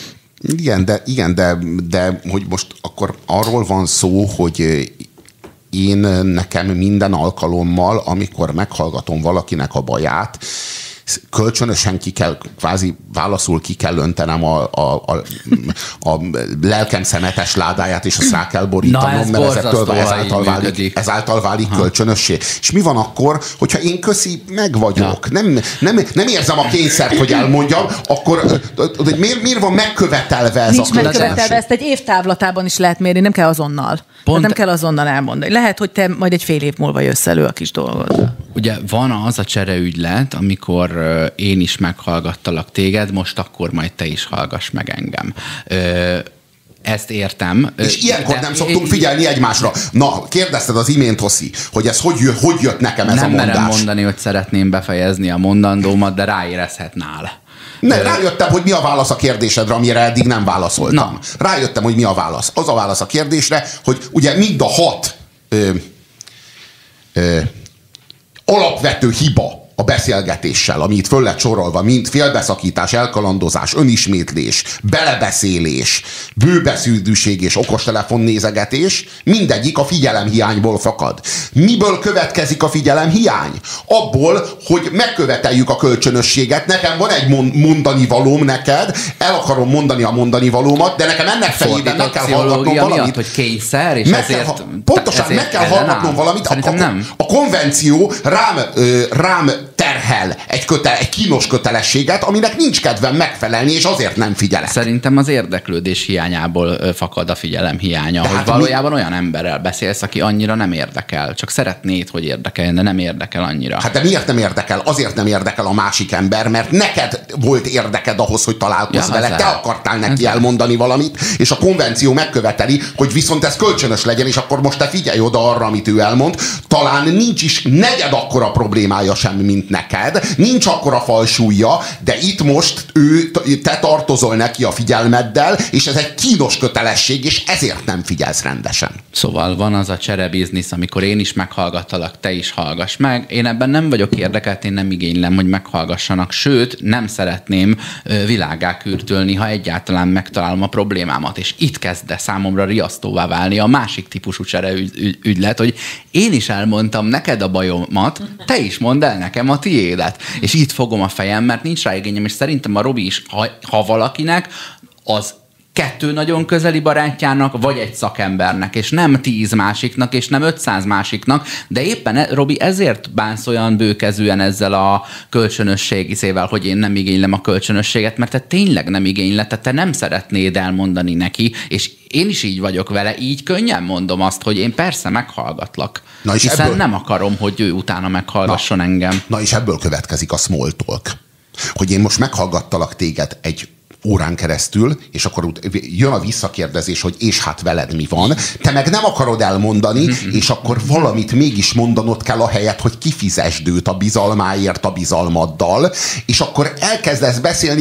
Igen, de hogy most akkor arról van szó, hogy nekem minden alkalommal, amikor meghallgatom valakinek a baját, kölcsönösen kvázi válaszul ki kell öntenem a lelkem szemetes ládáját, és azt rá kell borítanom, mert ezáltal válik kölcsönössé. És mi van akkor, hogyha én köszi meg vagyok? Nem érzem a kényszert, hogy elmondjam, akkor miért van megkövetelve ez Nincs a kölcsönösség? megkövetelve, ezt egy évtávlatában is lehet mérni, nem kell azonnal. Nem kell azonnal elmondani. Lehet, hogy te majd egy fél év múlva jössz elő a kis dolgod. Ugye van az a csereügylet, amikor én is meghallgattalak téged, most akkor majd te is hallgass meg engem. Ezt értem. És ilyenkor nem szoktunk figyelni egymásra. Na, kérdezted az imént, Oszi, hogy ez hogy jött nekem ez a mondás? Nem merem mondani, hogy szeretném befejezni a mondandómat, de ráérezhetnál. Rájöttem, hogy mi a válasz a kérdésedre, amire eddig nem válaszoltam. Rájöttem, hogy mi a válasz. Az a válasz a kérdésre, hogy ugye mind a 6 alapvető hiba a beszélgetéssel, ami itt föl lett sorolva, mint félbeszakítás, elkalandozás, önismétlés, belebeszélés, bőbeszédűség és okostelefonnézegetés, mindegyik a figyelemhiányból fakad. Miből következik a figyelemhiány? Abból, hogy megköveteljük a kölcsönösséget. Nekem van egy mondani valóm neked, el akarom mondani a mondani valómat, de nekem ennek fejében meg kell hallgatnom valamit. Miatt, hogy kényszer, és pontosan meg kell hallgatnom valamit. A konvenció rám terhel egy kínos kötelességet, aminek nincs kedvem megfelelni, és azért nem figyelek. Szerintem az érdeklődés hiányából fakad a figyelem hiánya, de hogy hát valójában olyan emberrel beszélsz, aki annyira nem érdekel. Csak szeretnéd, hogy érdekeljen, de nem érdekel annyira. Hát de miért nem érdekel? Azért nem érdekel a másik ember, mert neked volt érdeked ahhoz, hogy találkozz vele. Te akartál neki elmondani valamit, és a konvenció megköveteli, hogy viszont ez kölcsönös legyen, és akkor most te figyelj oda arra, amit ő elmond. Talán nincs is negyed akkora problémája sem, mint neked, nincs akkora falsúlya, de itt most te tartozol neki a figyelmeddel, és ez egy kínos kötelesség, és ezért nem figyelsz rendesen. Szóval van az a cserebiznisz, amikor én is meghallgattalak, te is hallgass meg. Én ebben nem vagyok érdekelt, én nem igénylem, hogy meghallgassanak, sőt, nem szeretném világgá kürtölni, ha egyáltalán megtalálom a problémámat, és itt kezd számomra riasztóvá válni a másik típusú csereügylet, hogy én is elmondtam neked a bajomat, te is mondd el nekem a tiédet. És itt fogom a fejem, mert nincs rá igényem, és szerintem a Robi is, ha valakinek, az 2 nagyon közeli barátjának, vagy egy szakembernek, és nem 10 másiknak, és nem 500 másiknak, de éppen Robi ezért bánsz olyan bőkezűen ezzel a kölcsönösségével, hogy én nem igénylem a kölcsönösséget, mert te tényleg nem igényled, te nem szeretnéd elmondani neki, és én is így vagyok vele, így könnyen mondom azt, hogy én persze meghallgatlak, hiszen nem akarom, hogy ő utána meghallgasson engem. Na és ebből következik a small talk, hogy én most meghallgattalak téged egy órán keresztül, és akkor jön a visszakérdezés, hogy és hát veled mi van, te meg nem akarod elmondani, és akkor valamit mégis mondanod kell ahelyett, hogy kifizesd őt a bizalmáért a bizalmaddal, és akkor elkezdesz beszélni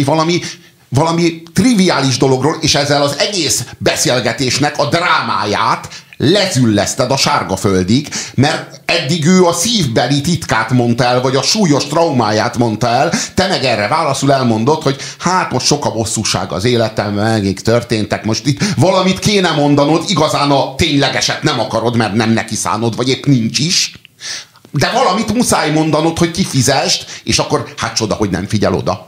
valami triviális dologról, és ezzel az egész beszélgetésnek a drámáját lezülleszted a sárgaföldig, mert eddig ő a szívbeli titkát mondta el, vagy a súlyos traumáját mondta el, te meg erre válaszul elmondod, hogy hát most sok a bosszúság az életemben, megint történtek, most itt valamit kéne mondanod, igazán a ténylegeset nem akarod, mert nem neki szánod, vagy épp nincs is, de valamit muszáj mondanod, hogy kifizesd, és akkor hát csoda, hogy nem figyel oda.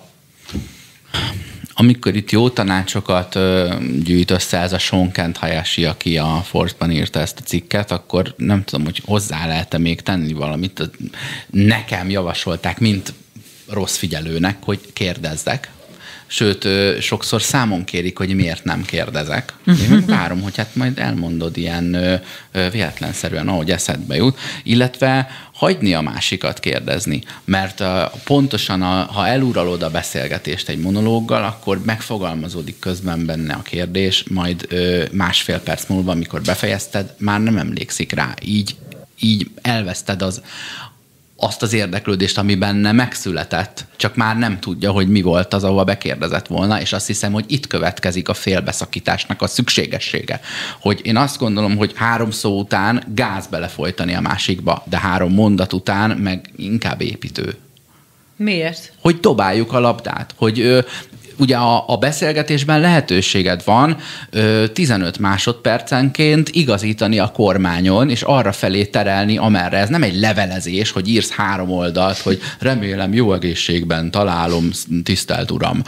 Amikor itt jó tanácsokat gyűjt össze ez a Sean Kent Hayashi, aki a Force-ban írta ezt a cikket, akkor nem tudom, hogy hozzá lehet-e még tenni valamit. Nekem javasolták, mint rossz figyelőnek, hogy kérdezzek. Sőt, sokszor számon kérik, hogy miért nem kérdezek. Én várom, hogy hát majd elmondod ilyen véletlenszerűen, ahogy eszedbe jut, illetve hagyni a másikat kérdezni. Mert pontosan, ha eluralod a beszélgetést egy monológgal, akkor megfogalmazódik közben benne a kérdés, majd 1,5 perc múlva, amikor befejezted, már nem emlékszik rá. Így elveszted azt az érdeklődést, ami benne megszületett, csak már nem tudja, hogy mi volt az, ahova bekérdezett volna, és azt hiszem, hogy itt következik a félbeszakításnak a szükségessége. Hogy én azt gondolom, hogy 3 szó után gáz belefolytani a másikba, de 3 mondat után meg inkább építő. Miért? Hogy dobáljuk a labdát, hogy ugye a beszélgetésben lehetőséged van 15 másodpercenként igazítani a kormányon, és arra felé terelni, amerre. Ez nem egy levelezés, hogy írsz 3 oldalt, hogy remélem jó egészségben találom, tisztelt uram,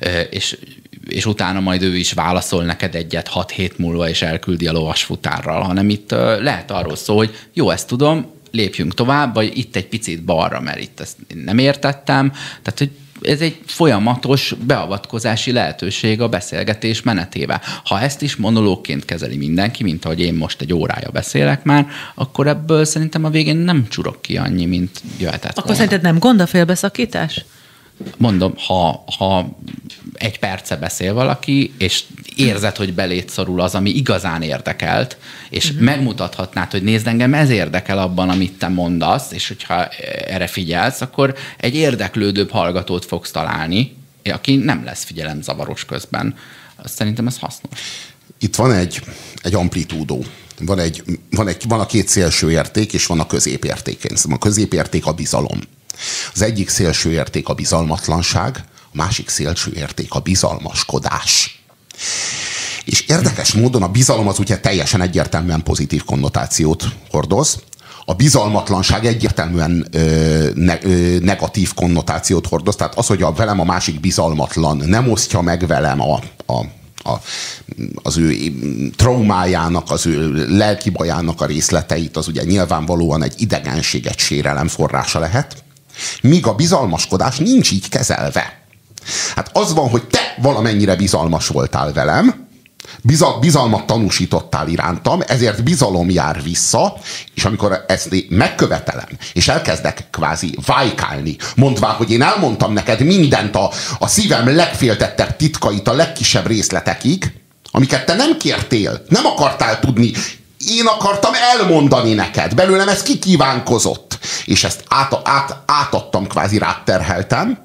és utána majd ő is válaszol neked egyet 6 hét múlva, és elküldi a lovasfutárral, hanem itt lehet arról szó, hogy jó, ezt tudom, lépjünk tovább, vagy itt egy picit balra, mert itt ezt nem értettem. Tehát, hogy ez egy folyamatos beavatkozási lehetőség a beszélgetés menetével. Ha ezt is monológként kezeli mindenki, mint ahogy én most egy órája beszélek már, akkor ebből szerintem a végén nem csurok ki annyi, mint jöhetett volna. Akkor szerinted nem gond a félbeszakítás? Mondom, ha 1 perce beszél valaki, és érzed, hogy beléd szorul az, ami igazán érdekelt, és megmutathatnád, hogy nézd, engem ez érdekel abban, amit te mondasz, és hogyha erre figyelsz, akkor egy érdeklődőbb hallgatót fogsz találni, aki nem lesz figyelemzavaros közben. Szerintem ez hasznos. Itt van egy amplitúdó. Van a 2 szélső érték, és van a középérték. A középérték a bizalom. Az egyik szélső érték a bizalmatlanság, a másik szélső érték a bizalmaskodás. És érdekes módon a bizalom az ugye teljesen egyértelműen pozitív konnotációt hordoz, a bizalmatlanság egyértelműen negatív konnotációt hordoz, tehát az, hogy velem a másik bizalmatlan, nem osztja meg velem az ő traumájának, az ő lelki bajának a részleteit, az ugye nyilvánvalóan egy idegenség, egy sérelem forrása lehet. Míg a bizalmaskodás nincs így kezelve. Hát az van, hogy te valamennyire bizalmas voltál velem, bizalmat tanúsítottál irántam, ezért bizalom jár vissza, és amikor ezt megkövetelem, és elkezdek kvázi vájkálni, mondván, hogy én elmondtam neked mindent a szívem legféltettebb titkait a legkisebb részletekig, amiket te nem kértél, nem akartál tudni, én akartam elmondani neked, belőlem ez kikívánkozott, és ezt átadtam, kvázi rátterheltem,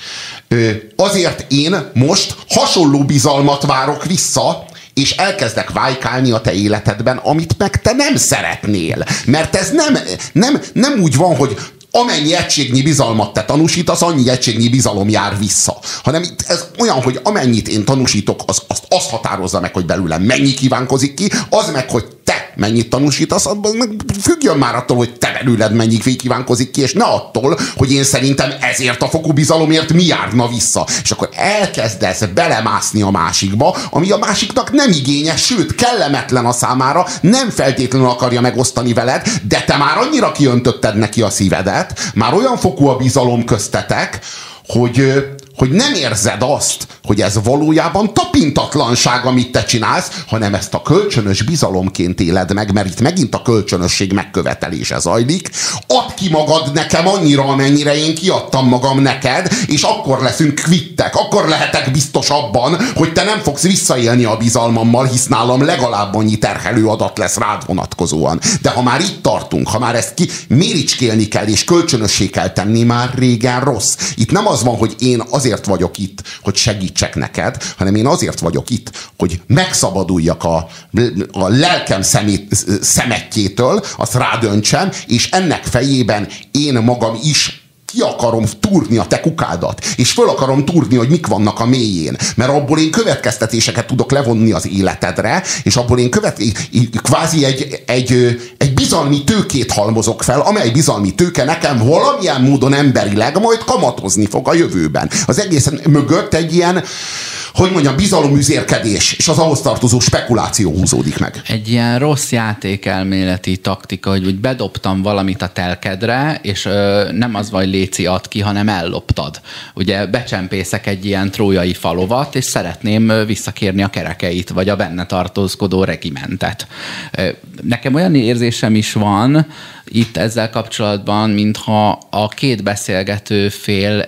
azért én most hasonló bizalmat várok vissza, és elkezdek vájkálni a te életedben, amit meg te nem szeretnél. Mert ez nem úgy van, hogy amennyi egységnyi bizalmat te tanúsítasz, annyi egységnyi bizalom jár vissza. Hanem ez olyan, hogy amennyit én tanúsítok, azt határozza meg, hogy belőlem mennyi kívánkozik ki, az meg, hogy te mennyit tanúsítasz, meg függjön már attól, hogy te belőled mennyi kívánkozik ki, és ne attól, hogy én szerintem ezért a fokú bizalomért mi járna vissza. És akkor elkezdesz belemászni a másikba, ami a másiknak nem igényes, sőt, kellemetlen a számára, nem feltétlenül akarja megosztani veled, de te már annyira kiöntötted neki a szívedet, már olyan fokú a bizalom köztetek, hogy nem érzed azt, hogy ez valójában tapintatlanság, amit te csinálsz, hanem ezt a kölcsönös bizalomként éled meg, mert itt megint a kölcsönösség megkövetelése zajlik. Add ki magad nekem annyira, amennyire én kiadtam magam neked, és akkor leszünk kvittek, akkor lehetek biztos abban, hogy te nem fogsz visszaélni a bizalmammal, hisz nálam legalább annyi terhelő adat lesz rád vonatkozóan. De ha már itt tartunk, ha már ezt méricskélni kell, és kölcsönössé kell tenni, már régen rossz. Itt nem az van, hogy én azért vagyok itt, hogy segítsek neked, hanem én azért vagyok itt, hogy megszabaduljak a lelkem szemetjétől, azt rádöntsem, és ennek fejében én magam is ki akarom túrni a te kukádat, és föl akarom túrni, hogy mik vannak a mélyén. Mert abból én következtetéseket tudok levonni az életedre, és abból én kvázi egy bizalmi tőkét halmozok fel, amely bizalmi tőke nekem valamilyen módon emberileg majd kamatozni fog a jövőben. Az egész mögött egy ilyen, hogy mondjam, bizalomüzérkedés, és az ahhoz tartozó spekuláció húzódik meg. Egy ilyen rossz játékelméleti taktika, hogy bedobtam valamit a telkedre, és nem az vagy léci ad ki, hanem elloptad. Ugye becsempészek egy ilyen trójai falovat, és szeretném visszakérni a kerekeit, vagy a benne tartózkodó regimentet. Nekem olyan érzésem is van itt ezzel kapcsolatban, mintha a két beszélgető fél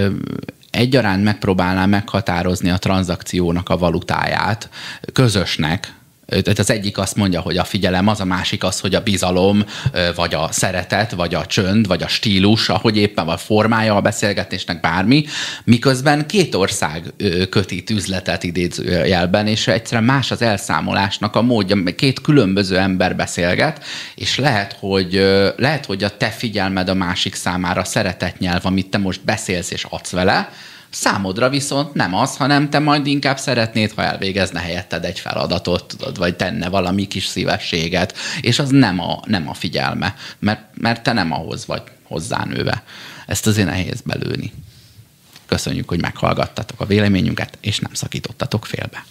egyaránt megpróbálná meghatározni a tranzakciónak a valutáját közösnek. Tehát az egyik azt mondja, hogy a figyelem az, a másik az, hogy a bizalom, vagy a szeretet, vagy a csönd, vagy a stílus, ahogy éppen vagy formája a beszélgetésnek bármi, miközben két ország kötít üzletet idézőjelben, és egyszerűen más az elszámolásnak a módja, két különböző ember beszélget, és lehet, hogy a te figyelmed a másik számára szeretetnyelv, amit te most beszélsz és adsz vele, számodra viszont nem az, hanem te majd inkább szeretnéd, ha elvégezne helyetted egy feladatot, tudod, vagy tenne valami kis szívességet, és az nem a figyelme, mert te nem ahhoz vagy hozzánőve. Ezt azért nehéz belőni. Köszönjük, hogy meghallgattatok a véleményünket, és nem szakítottatok félbe.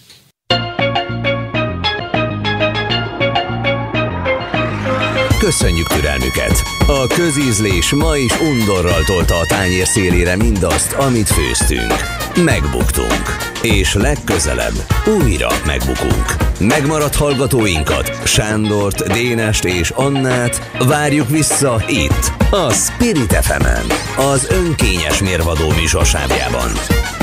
Köszönjük türelmüket! A közízlés ma is undorral tolta a tányér szélére mindazt, amit főztünk. Megbuktunk. És legközelebb újra megbukunk. Megmaradt hallgatóinkat, Sándort, Dénest és Annát várjuk vissza itt, a Spirit FM-en, az önkényes mérvadó műsorsávjában.